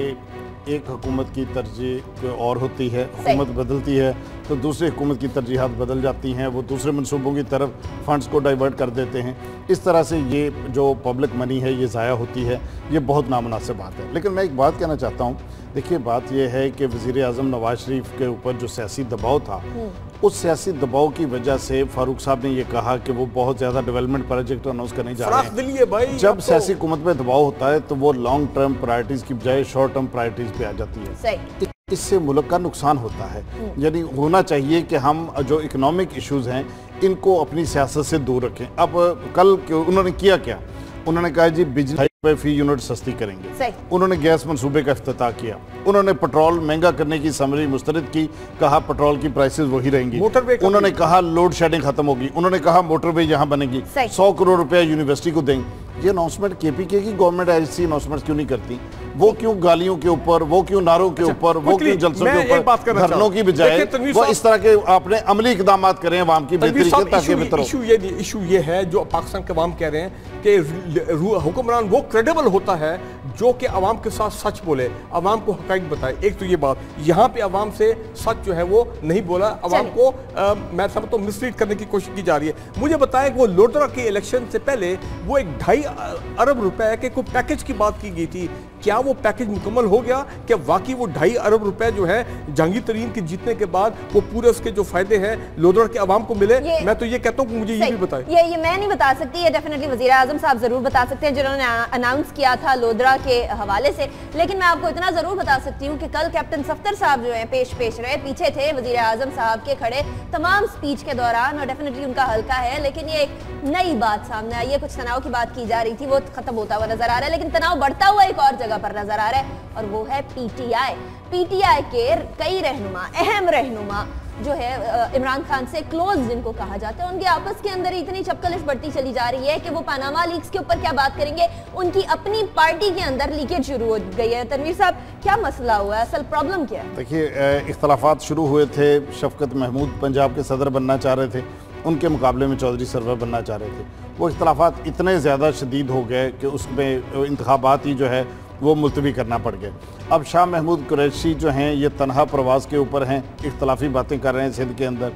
Speaker 2: एक हुकूमत की तरजीह और होती है, हुकूमत बदलती है तो दूसरी हुकूमत की तरजीहात बदल जाती हैं, वो दूसरे मनसूबों की तरफ फंड्स को डाइवर्ट कर देते हैं, इस तरह से ये जो पब्लिक मनी है ये ज़ाया होती है, ये बहुत नामुनासिब बात है। लेकिन मैं एक बात कहना चाहता हूँ, देखिए बात यह है कि वज़ीर आज़म नवाज शरीफ के ऊपर जो सियासी दबाव था, उस सियासी दबाव की वजह से फारूक साहब ने ये कहा कि वो बहुत ज़्यादा डेवलपमेंट प्रोजेक्ट अनाउंस करने जा रहे हैं।
Speaker 3: भाई
Speaker 2: जब सियासी हुकूमत में दबाव होता है तो वो लॉन्ग टर्म प्रायोरिटीज़ की बजाय शॉर्ट टर्म प्रायोरिटीज़ पे आ जाती है। सही। इससे मुल्क का नुकसान होता है। यानी होना चाहिए कि हम जो इकोनॉमिक इश्यूज़ हैं इनको अपनी सियासत से दूर रखें। अब कल उन्होंने किया क्या, उन्होंने कहा जी बिजली पे फी यूनिट सस्ती करेंगे, उन्होंने गैस मंसूबे का इफ्तिताह किया, उन्होंने पेट्रोल महंगा करने की समरी मुस्तरद की, कहा पेट्रोल की प्राइसेस वही रहेंगी, उन्होंने कहा लोड शेडिंग खत्म होगी, उन्होंने कहा मोटरवे यहाँ बनेगी, सौ करोड़ रुपया यूनिवर्सिटी को देंगे। ये अनाउंसमेंट केपीके की गवर्नमेंट ऐसी अनाउंसमेंट क्यों नहीं करती? वो क्यों गालियों के ऊपर, वो क्यों नारों के ऊपर, वो क्यों जलसों के ऊपर, धरनों की बजाय वो इस तरह के आपने अमली इकदाम करें अवाम की बेहतरी के ताकि बेहतर हो।
Speaker 3: इशू ये इशू ये है जो पाकिस्तान के अवाम कह रहे हैं कि हुक्मरान वो क्रेडिबल होता है जो कि अवाम के साथ सच बोले, अवाम को हकाइक बताए। एक तो ये बात, यहाँ पे अवाम से सच जो है वो नहीं बोला, अवाम को आ, मैं समझता हूँ मिसलीड करने की कोशिश की जा रही है। मुझे बताएं कि वो लोधरा के इलेक्शन से पहले वो एक ढाई अरब रुपए के कोई पैकेज की बात की गई थी, क्या वो पैकेज मुकम्मल हो गया? क्या वाकई वो ढाई अरब रुपए जो है जहांगीर तरीन के जीतने के बाद वो पूरे उसके जो फायदे हैं लोधरा के अवाम को मिले? मैं तो ये कहता हूँ कि मुझे ये भी बताएं।
Speaker 1: ये ये मैं नहीं बता सकती, ये डेफिनेटली वज़ीर आज़म साहब जरूर बता सकते हैं जिन्होंने अनाउंस किया था लोधरा के हवाले से। लेकिन मैं आपको इतना जरूर बता सकती हूँ कि कल कैप्टन सफ्तर साहब जो है पेश पेश रहे, पीछे थे वज़ीर आज़म साहब के खड़े तमाम स्पीच के दौरान, और डेफिनेटली उनका हल्का है। लेकिन ये एक नई बात सामने आई है, कुछ तनाव की बात की जा रही थी, वो खत्म होता हुआ नजर आ रहा है, लेकिन तनाव बढ़ता हुआ एक और जगह पर नजर आ रहा है और वो है पीटीआई। पीटीआई के कई रहनुमा, अहम रहनुमा जो है इमरान खान से क्लोज जिनको कहा जाता है, उनके आपस के अंदर इतनी चपकलिश बढ़ती चली जा रही है कि वो पनामा लीक्स के ऊपर क्या बात करेंगे, उनकी अपनी पार्टी के अंदर लीकेज शुरू हो गई है। तनवीर साहब क्या मसला हुआ है, असल प्रॉब्लम क्या है?
Speaker 2: देखिए इख्तलाफात शुरू हुए थे, शफकत महमूद पंजाब के सदर बनना चाह रहे थे, उनके मुकाबले में चौधरी सरवर बनना चाह रहे थे। वो इख्तलाफात इतने ज़्यादा शदीद हो गए कि उसमें इंतखाबात ही जो है वो मुलतवी करना पड़ गया। अब शाह महमूद कुरैशी जो हैं ये तनहा प्रवास के ऊपर हैं, इख्तलाफी बातें कर रहे हैं सिंध के अंदर।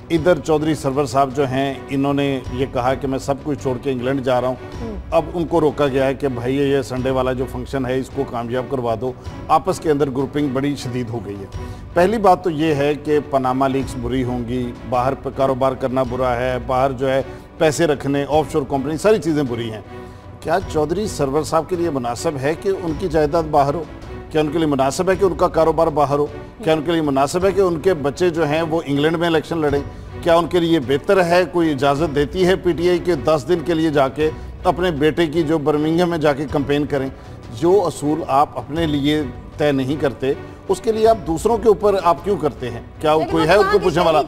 Speaker 2: इधर चौधरी सरवर साहब जो हैं इन्होंने ये कहा कि मैं सब कुछ छोड़ के इंग्लैंड जा रहा हूँ। अब उनको रोका गया है कि भाई ये संडे वाला जो फंक्शन है इसको कामयाब करवा दो। आपस के अंदर ग्रुपिंग बड़ी शदीद हो गई है। पहली बात तो ये है कि पनामा लीक्स बुरी होंगी, बाहर पर कारोबार करना बुरा है, बाहर जो है पैसे रखने, ऑफशोर कंपनी, सारी चीज़ें बुरी हैं। क्या चौधरी सरवर साहब के लिए मुनासिब है कि उनकी जायदाद बाहर हो? क्या उनके लिए मुनासिब है कि उनका कारोबार बाहर हो? क्या उनके लिए मुनासिब है कि उनके बच्चे जो हैं वो इंग्लैंड में इलेक्शन लड़ें? क्या उनके लिए बेहतर है, कोई इजाज़त देती है पीटीआई के दस दिन के लिए जाके अपने बेटे की जो बर्मिंघम में जाके कैंपेन करें? जो असूल आप अपने लिए तय नहीं करते उसके लिए आप दूसरों के ऊपर आप क्यों करते हैं? क्या वो कोई है उनको पूछने वाला?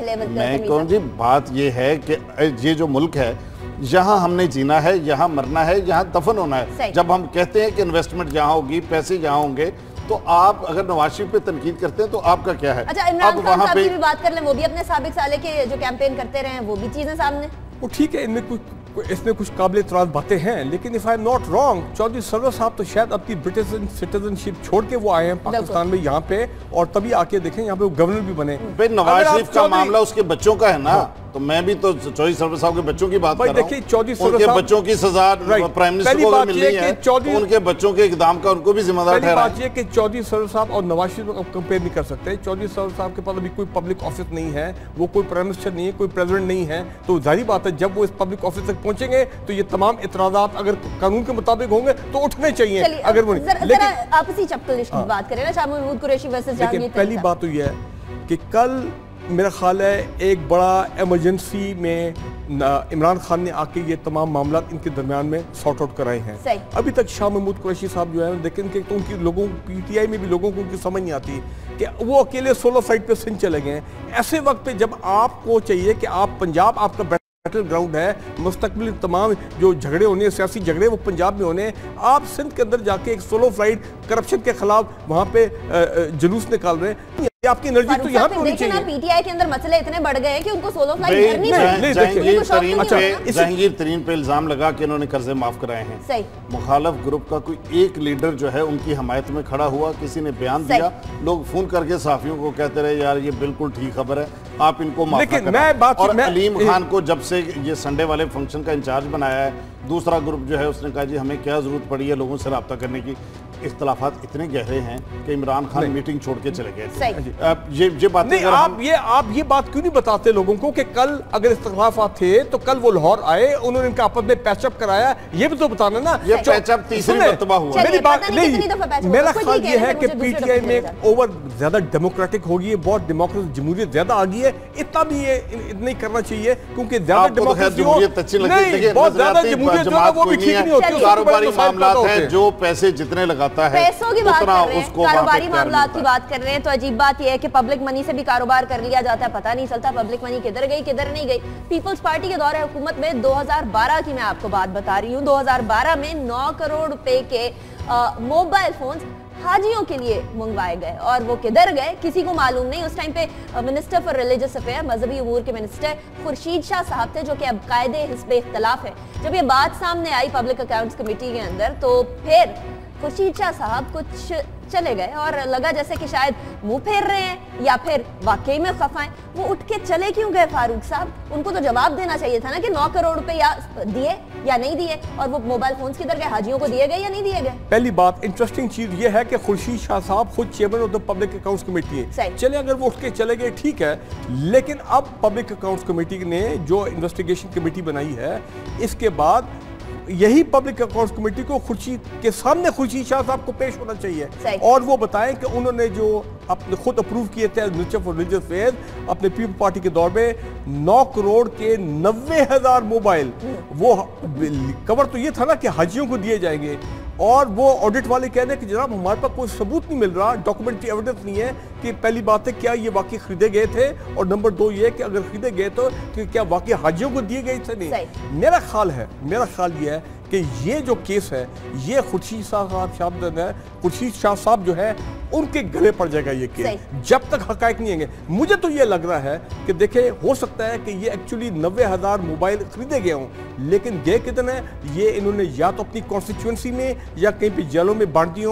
Speaker 2: मैं कहूँ जी, बात ये है कि ये जो मुल्क है यहाँ हमने जीना है, यहाँ मरना है, यहाँ दफन होना है। जब हम कहते हैं कि इन्वेस्टमेंट यहाँ होगी, पैसे यहाँ होंगे, तो आप अगर नवाज शरीफ पे तनकीद करते हैं तो आपका क्या है?
Speaker 1: अच्छा, इमरान खान साहब की भी बात कर लें, वो भी अपने साबिक साले के जो कैंपेन करते रहे हैं वो भी चीजें सामने।
Speaker 3: वो ठीक है, इनमें कुछ इसमें कुछ काबिल इतराज़ बातें हैं, लेकिन if I am not wrong Chaudhry Sarwar साहब तो शायद अपनी ब्रिटिश सिटीजनशिप छोड़ के वो आए हैं पाकिस्तान में यहाँ पे, और तभी आके देखें यहाँ पे वो गवर्नर भी बने।
Speaker 2: भाई नवाज शरीफ का मामला उसके बच्चों का है ना, तो मैं भी तो चौधरी सरवर साहब के बच्चों की बात कर रहा हूं।
Speaker 3: चौधरी सरवर
Speaker 2: उनके बच्चों की सजा प्राइम मिनिस्टर को मिलनी है, तो उनके बच्चों के इकदाम का उनको भी जिम्मेदार ठहराएं।
Speaker 3: बात ये कि चौधरी सरवर साहब और नवाज शरीफ कंपेयर नहीं कर सकते। चौधरी सरवर साहब के पास अभी कोई पब्लिक ऑफिस नहीं है, वो कोई प्राइम मिनिस्टर नहीं है, कोई प्रेसिडेंट नहीं है, तो जाहिर बात है जब वो इस पब्लिक ऑफिस तक पहुंचेंगे तो ये तमाम इतराज़ात अगर कानून के मुताबिक होंगे तो उठने चाहिए। अगर वो
Speaker 1: लेकिन आपसी चपकलिश की बात करें ना, शाह महमूद कुरैशी वर्सेस जहांगीर,
Speaker 3: पहली बात तो ये है कि कल मेरा ख्याल है एक बड़ा इमरजेंसी में इमरान खान ने आके ये तमाम मामला इनके दरमियान में सॉर्ट आउट कराए हैं। अभी तक शाह महमूद कुरैशी साहब जो है, लेकिन कि तो उनकी लोगों पीटीआई में भी लोगों को उनकी समझ नहीं आती कि वो अकेले सोलो साइड पे सिंध चले गए। ऐसे वक्त पे जब आपको चाहिए कि आप पंजाब आपका बैटल ग्राउंड है, मुस्तकबिल तमाम जो झगड़े होने, सियासी झगड़े वो पंजाब में होने, आप सिंध के अंदर जाके एक सोलो फ्लाइट करप्शन के खिलाफ वहाँ पे जुलूस निकाल रहे हैं। आपकी एनर्जी तो यहाँ पे होनी चाहिए।
Speaker 1: पीटीआई के अंदर मसले इतने बढ़ गए हैं कि उनको सोलो फ्लाइट करनी है।
Speaker 2: जहांगीर तरीन पे इल्जाम लगा के इन्होंने कर्जे माफ कराए हैं। सही। मुखालफ ग्रुप का कोई एक लीडर जो है उनकी हमायत में खड़ा हुआ, किसी ने बयान दिया, लोग फोन करके सहाफियों को कहते रहे यार ये बिल्कुल ठीक खबर है, आप इनको माफ करें। और अलीम खान को जब से ये संडे वाले फंक्शन का इंचार्ज बनाया है, दूसरा ग्रुप जो है उसने कहा जी हमें क्या जरूरत पड़ी है लोगों से रब्ता करने की। इख्तलाफात इतने गहरे हैं कि इमरान खान मीटिंग छोड़ के चले गए थे। अब ये ये बात
Speaker 3: नहीं, आप ये आप ये बात क्यों नहीं बताते लोगों को कि कल अगर इख्तलाफात थे तो कल वो लाहौर आए, उन्होंने इनका आपस में पैचअप कराया, ये भी तो बताना ना।
Speaker 2: ये पैचअप तीसरी मर्तबा हुआ।
Speaker 3: मेरी बात नहीं, मेरा ख्याल ये है कि पीटीआई में ओवर ज्यादा डेमोक्रेटिक हो गई है, बहुत डेमोक्रेसी जमहूरियत ज्यादा आ गई है। इतना भी ये नहीं करना चाहिए क्योंकि ज्यादा डेमोक्रेसी बहुत ज्यादा जमहूरियत जो है वो भी ठीक नहीं होती।
Speaker 2: कारोबारी मामला है, जो पैसे जितने लगा है,
Speaker 1: पैसों की बात कर रहे हैं, कारोबारी मामला की बात कर रहे हैं, तो अजीब बात यह है कि पब्लिक मनी से भी कारोबार कर लिया जाता है, पता नहीं चलता पब्लिक मनी किधर गई किधर नहीं गई। पीपल्स पार्टी के दौरे हुकूमत में दो हज़ार बारह की मैं आपको बात बता रही हूँ, दो हज़ार बारह में नौ करोड़ रुपए के मोबाइल फोन्स हाजियों के लिए मंगवाए गए और वो किधर गए किसी को मालूम नहीं। उस टाइम पे मिनिस्टर फॉर रिलीजियस अफेयर, मजहबी उमूर के मिनिस्टर खुर्शीद शाह साहब थे, जो कि अब कायदे हिस्ब इख्तलाफ है। जब ये बात सामने आई पब्लिक अकाउंट्स कमेटी के अंदर, तो फिर खुर्शीद शाह साहब कुछ चले गए और लगा जैसे कि शायद मुंह फेर रहे हैं या फिर वाकई में खफा हैं। वो उठ के चले क्यों गए फारूक साहब? उनको तो जवाब देना चाहिए था ना कि नौ करोड़ रुपए या दिए या नहीं दिए, और वो मोबाइल फोन्स किधर गए, हाजियों को दिए गए या नहीं दिए गए।
Speaker 3: पहली बात इंटरेस्टिंग चीज ये है कि खुर्शीद शाह साहब खुद chairman of the public accounts committee है। चले अगर वो उठ के चले गए ठीक है, लेकिन अब पब्लिक अकाउंट्स कमेटी ने जो इन्वेस्टिगेशन कमेटी बनाई है, इसके बाद यही पब्लिक अकाउंट्स कमेटी को खुर्शीद के सामने खुर्शीद शाह साहब को पेश होना चाहिए और वो बताएं कि उन्होंने जो अपने खुद अप्रूव किए थे मिनिस्टर फॉर रिलीजियस अफेयर्स अपने पीपल पार्टी के दौर में नौ करोड़ के नब्बे हजार मोबाइल, वो कवर तो ये था ना कि हाजियों को दिए जाएंगे, और वो ऑडिट वाले कह रहे हैं कि जनाब हमारे पास कोई सबूत नहीं मिल रहा, डॉक्यूमेंट्री एविडेंस नहीं है कि पहली बात है क्या ये वाकई खरीदे गए थे, और नंबर दो ये कि अगर खरीदे गए तो क्या वाकई हाजियों को दिए गए थे नहीं। मेरा ख्याल है मेरा ख्याल ये है कि ये जो केस है ये खुर्शीद शाह साहब है खुर्शीद शाह साहब जो है उनके गले पड़ जाएगा ये केस जब तक हकायक नहीं आएंगे। मुझे तो ये लग रहा है कि देखे हो सकता है कि ये एक्चुअली नब्बे हजार मोबाइल खरीदे गए हों, लेकिन गए कितने ये इन्होंने या तो अपनी कॉन्स्टिट्यूएंसी में या कहीं पे जेलों में बांट दिए हों।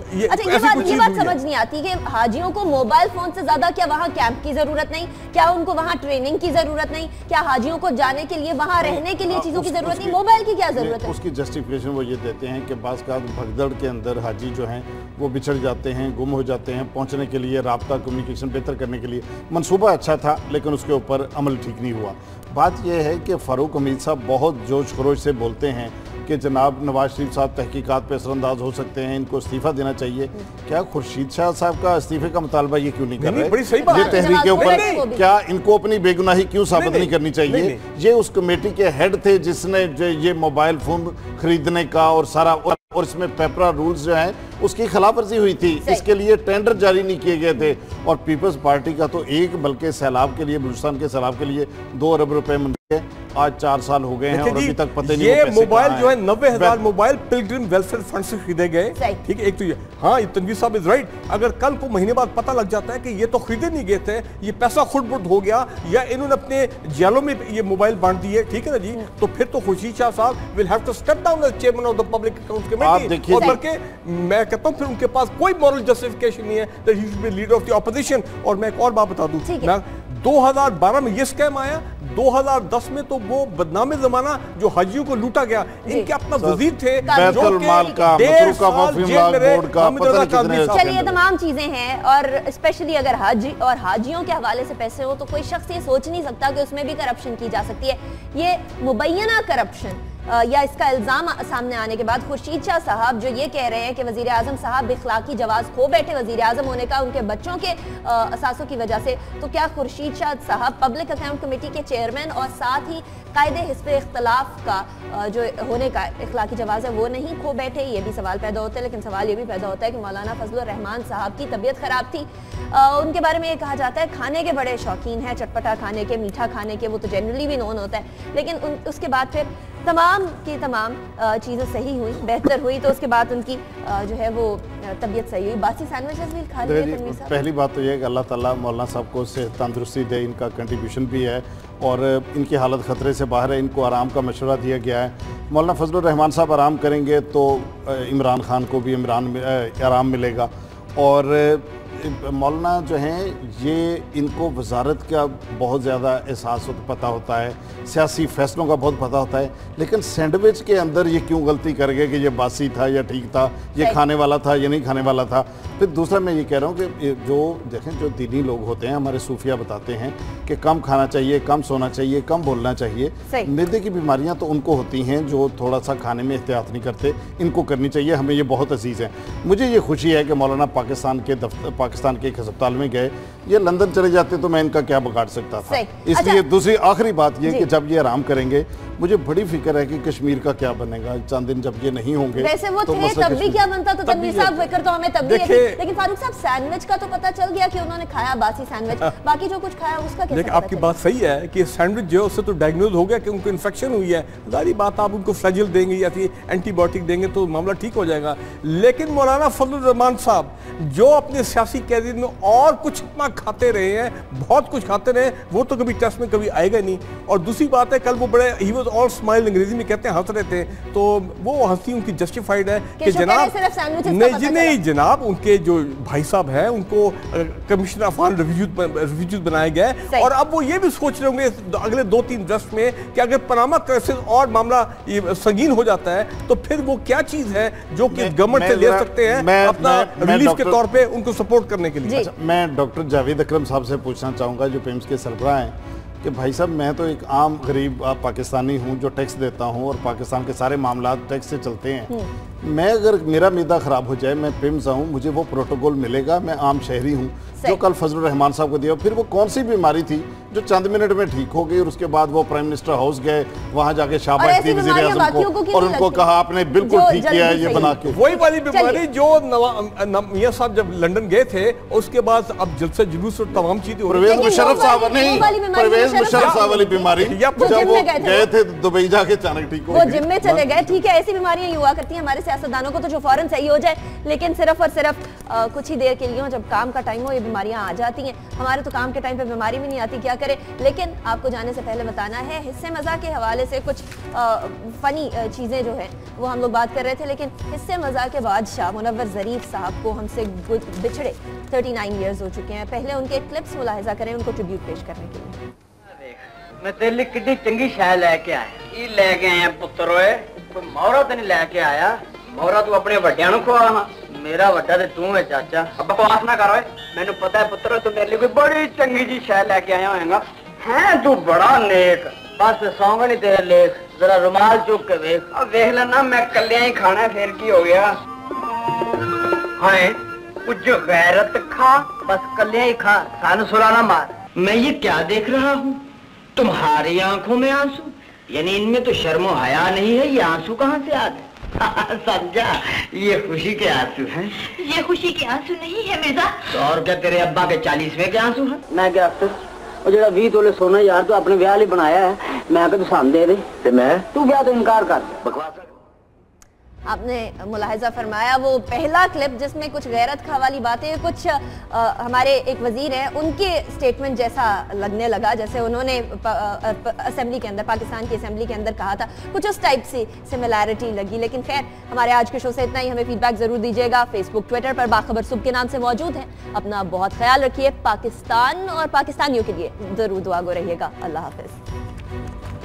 Speaker 3: ये,
Speaker 1: अच्छा, ये बात ये बात समझ नहीं आती कि हाजियों को मोबाइल फोन से ज्यादा क्या वहाँ कैंप की जरूरत नहीं, क्या उनको वहाँ ट्रेनिंग की जरूरत नहीं, क्या हाजियों को जाने के लिए वहाँ रहने के लिए चीजों की जरूरत नहीं, मोबाइल की क्या जरूरत है?
Speaker 2: उसकी जस्टिफिकेशन वो ये देते हैं कि बाज़ का भगदड़ के अंदर हाजी जो हैं वो बिछड़ जाते हैं, गुम हो जाते हैं, पहुंचने के लिए राब्ता कम्युनिकेशन बेहतर करने के लिए मंसूबा अच्छा था लेकिन उसके ऊपर अमल ठीक नहीं हुआ। बात यह है कि फ़ारूक हमीद साहब बहुत जोश खरोश से बोलते हैं कि जनाब नवाज शरीफ साहब तहकीकात पे असरअंदाज हो सकते हैं, इनको इस्तीफ़ा देना चाहिए। क्या खुर्शीद शाह साहब का इस्तीफे का मुतालबा ये क्यों नहीं कर रहे?
Speaker 3: बड़ी सही बात
Speaker 2: ये
Speaker 3: है।
Speaker 2: तहरीक के ऊपर क्या इनको अपनी बेगुनाही क्यों साबित नहीं करनी चाहिए? ये उस कमेटी के हेड थे जिसने ये मोबाइल फोन खरीदने का और सारा और इसमें पेपरा रूल्स जो हैं उसकी खिलाफ वर्जी हुई थी, इसके लिए टेंडर जारी नहीं किए गए थे। और पीपल्स पार्टी का तो एक बल्कि सैलाब के लिए, बलूचिस्तान के सैलाब के लिए दो अरब रुपए मंजूर है। आज चार साल हो गए हैं और अभी तक पता नहीं
Speaker 3: ये मोबाइल जो है नब्बे हजार मोबाइल पिलग्रिम वेलफेयर फंड से खरीदे गए। ठीक है, एक तो ये, हाँ तनवीर साहब इज राइट। अगर कल को महीने बाद पता लग जाता है कि ये तो खरीदे नहीं गए थे, ये पैसा खुद बुर्द हो गया या इन्होंने अपने जेलों में ये मोबाइल बांट दिए, ठीक है ना जी, तो फिर तो खुर्शीद शाह साहब will have to step down as chairman of the public accounts committee. और बल्कि मैं कहता हूं फिर उनके पास कोई मॉरल जस्टिफिकेशन नहीं है that he should be leader of the opposition. और मैं एक और बात बता दूं ना, दो हज़ार बारह में ये स्कैम आया, दो हज़ार दस में तो वो बदनाम जमाना जो हाजियों को लूटा गया, इनके अपना वजीर थे
Speaker 2: बैतुल माल का, मतरूका बोर्ड का, पता नहीं कितने।
Speaker 1: चलिए तमाम चीजें हैं और स्पेशली अगर हाजी और हाजियों के हवाले से पैसे हो तो कोई शख्स ये सोच नहीं सकता कि उसमें भी करप्शन की जा सकती है। ये मुबैना करप्शन या इसका इल्ज़ाम सामने आने के बाद खुर्शीद शाह साहब जो ये कह रहे हैं कि वज़ीर आज़म साहब इखलाकी जवाज़ खो बैठे वज़ीर आज़म होने का उनके बच्चों के असासों की वजह से, तो क्या खुर्शीद शाह साहब पब्लिक अकाउंट कमेटी के चेयरमैन और साथ ही कायदे हिस्ब इख्तलाफ का जो होने का इखलाकी जवाज़ है वो नहीं खो बैठे? ये भी सवाल पैदा होता है। लेकिन सवाल ये भी पैदा होता है कि मौलाना फजलुर रहमान साहब की तबीयत ख़राब थी, आ, उनके बारे में ये कहा जाता है खाने के बड़े शौकीन हैं, चटपटा खाने के, मीठा खाने के, वो तो जनरली भी नोन होता है। लेकिन उन, उसके बाद फिर तमाम की तमाम चीज़ें सही हुई, बेहतर हुई, तो उसके बाद उनकी जो है वो तबीयत सही हुई। बासी सैंडविचेस भी खा लिए।
Speaker 2: पहली बात तो ये है कि अल्लाह ताला मौलाना साहब को से तंदुरुस्ती दे, इनका कंट्रीब्यूशन भी है और इनकी हालत ख़तरे से बाहर है, इनको आराम का मशवरा दिया गया है। मौलाना फजलुर रहमान साहब आराम करेंगे तो इमरान खान को भी इमरान आराम मिलेगा। और मौलाना जो हैं ये इनको वजारत का बहुत ज़्यादा एहसास होता पता होता है, सियासी फैसलों का बहुत पता होता है, लेकिन सैंडविच के अंदर ये क्यों गलती कर गए कि ये बासी था या ठीक था, ये खाने वाला था या नहीं खाने वाला था। फिर दूसरा मैं ये कह रहा हूँ कि जो देखें जो दीनी लोग होते हैं, हमारे सूफिया बताते हैं कि कम खाना चाहिए, कम सोना चाहिए, कम बोलना चाहिए। मैदे की बीमारियाँ तो उनको होती हैं जो थोड़ा सा खाने में एहतियात नहीं करते, इनको करनी चाहिए, हमें ये बहुत अजीज़ है। मुझे ये खुशी है कि मौलाना पाकिस्तान के दफ्तर पाकिस्तान के एक अस्पताल में गए, ये लंदन चले जाते तो मैं इनका क्या बिगाड़ सकता था। इसलिए अच्छा। दूसरी आखिरी बात ये कि जब ये आराम करेंगे मुझे बड़ी फिक्र है कि कश्मीर का क्या बनेगा चंद दिन जब ये नहीं होंगे।
Speaker 1: वैसे वो तो थे तब भी क्या बनता, तो तनवीर साहब फिक्र तो हमें तब भी है। लेकिन फारूक साहब सैंडविच का तो पता चल गया कि उन्होंने खाया बासी सैंडविच, बाकी जो कुछ खाया उसका क्या?
Speaker 3: देखिए आपकी बात सही है कि सैंडविच जो है उससे तो डायग्नोज हो गया कि उनको इन्फेक्शन हुई है, जारी बात आप उनको फ्लैजिल देंगे या फिर एंटीबायोटिक देंगे तो मामला ठीक हो जाएगा। लेकिन मौलाना फजलुर रहमान साहब जो अपने सियासी कैरियर में और कुछ इतना खाते रहे हैं, बहुत कुछ खाते रहे, वो तो कभी टेस्ट में कभी आएगा नहीं। और दूसरी बात है कल वो बड़े ही वाज ऑल स्माइल, अंग्रेजी में कहते हैं हंस रहे थे, तो वो हंसी उनकी जस्टिफाइड है कि जनाब नहीं जी नहीं जनाब, उनके जो भाई साहब हैं उनको कमिश्नर ऑफ फॉरेन रिव्यूज बनाया गया और अब वो ये भी सोच रहे होंगे अगले दो तीन दस में कि अगर पनामा केसेस और मामला ये संगीन हो जाता है तो फिर वो क्या चीज है जो कि गवर्नमेंट से ले सकते हैं अपना रिलीफ के तौर पे उनको सपोर्ट करने के लिए।
Speaker 2: अच्छा, मैं डॉक्टर जावेद अकरम साहब से पूछना चाहूँगा जो पेम्स के सरबराह हैं कि भाई साहब मैं तो एक आम गरीब पाकिस्तानी हूँ जो टैक्स देता हूँ और पाकिस्तान के सारे मामला टैक्स से चलते हैं। मैं अगर मेरा मैदा ख़राब हो जाए, मैं पिम्स आऊँ, मुझे वो प्रोटोकॉल मिलेगा? मैं आम शहरी हूँ जो कल फजलुर रहमान साहब को दिया, फिर वो कौन सी बीमारी थी जो चंद मिनट में ठीक हो गई और उसके बाद वो प्राइम मिनिस्टर हाउस गए, वहाँ जाके शाबाश दी वज़ीर आज़म को और उनको कहा आपने बिल्कुल ठीक किया है ये बना के।
Speaker 3: वही वाली बीमारी जो मियां साहब जब लंदन गए थे उसके बाद अब जलसे जुलूस और तमाम चीजें,
Speaker 2: परवेज मुशर्रफ साहब नहीं, परवेज मुशर्रफ साहब वाली बीमारी जब वो गए थे दुबई जाके अचानक ठीक हो
Speaker 1: वो जिम में चले गए। ठीक है, ऐसी बीमारियां हुआ करती हैं, हमारे सियासतदानों को तो जो फौरन सही हो जाए, लेकिन सिर्फ और सिर्फ आ, कुछ ही देर के लिए हो, जब काम का टाइम हो ये बीमारियां आ जाती हैं। हमारे तो काम के टाइम पे बीमारी भी नहीं आती, क्या करें। लेकिन आपको जाने से पहले बताना है, हिस्से मज़ा के हवाले से कुछ आ, फ़नी चीज़ें जो हैं वो हम लोग बात कर रहे थे, लेकिन हिस्से मज़ा के बादशाह मुनव्वर ज़रीफ साहब को हमसे बिछड़े थर्टी नाइन ईयर्स हो चुके हैं। पहले उनके क्लिप्स मुलाहिजा करें, उनको ट्रिब्यूट पेश करने के लिए।
Speaker 4: मैं तेरे लिए कितनी चंगी शाय लेके आया। ये लेके आया पुत्र ओए, कोई मोहरा तो नहीं लेके आया। मोहरा तू अपने वड्डियां नु खुआ। हां मेरा वड्डा ते तू है चाचा। अब बकवास ना कर ओए, मैनू पता है पुत्र तू मेरे लिए कोई बड़ी चंगी जी शाय लेके आया होएगा। हैं तू बड़ा नेक। बस सौंग नहीं तेरे लेख, जरा रुमाल चुक के देख। अब देख लेना मैं कलिया ही खाना है, फिर की हो गया। हाय कुछ गैरत खा, बस कलिया ही खा, कान सुराना मार। मैं ये क्या देख रहा हूँ, तुम्हारी आंखों में आंसू, यानी इनमें तो शर्मो हया नहीं है, ये आंसू कहाँ से आ गए? समझा, ये खुशी के आंसू हैं।
Speaker 5: ये खुशी के आंसू नहीं है मिर्जा।
Speaker 4: तो और क्या तेरे अब्बा के चालीसवें के आंसू हैं? मैं क्या और जरा भी तोले सोना यार तो अपने ब्याह लिए बनाया है, मैं तो सामने दे दे। मैं तू क्या तो इनकार कर, बकवास।
Speaker 1: आपने मुलाहिजा फरमाया वो पहला क्लिप जिसमें कुछ गैरत खा वाली बातें, कुछ आ, हमारे एक वजीर हैं उनके स्टेटमेंट जैसा लगने लगा, जैसे उन्होंने असेंबली के अंदर, पाकिस्तान की असेंबली के अंदर कहा था, कुछ उस टाइप से सिमिलैरिटी लगी। लेकिन खैर हमारे आज के शो से इतना ही। हमें फीडबैक ज़रूर दीजिएगा। फेसबुक ट्विटर पर बाखबर सुबह के नाम से मौजूद हैं। अपना बहुत ख्याल रखिए। पाकिस्तान और पाकिस्तानियों के लिए ज़रूर दुआ गो रहिएगा। अल्लाह हाफिज़।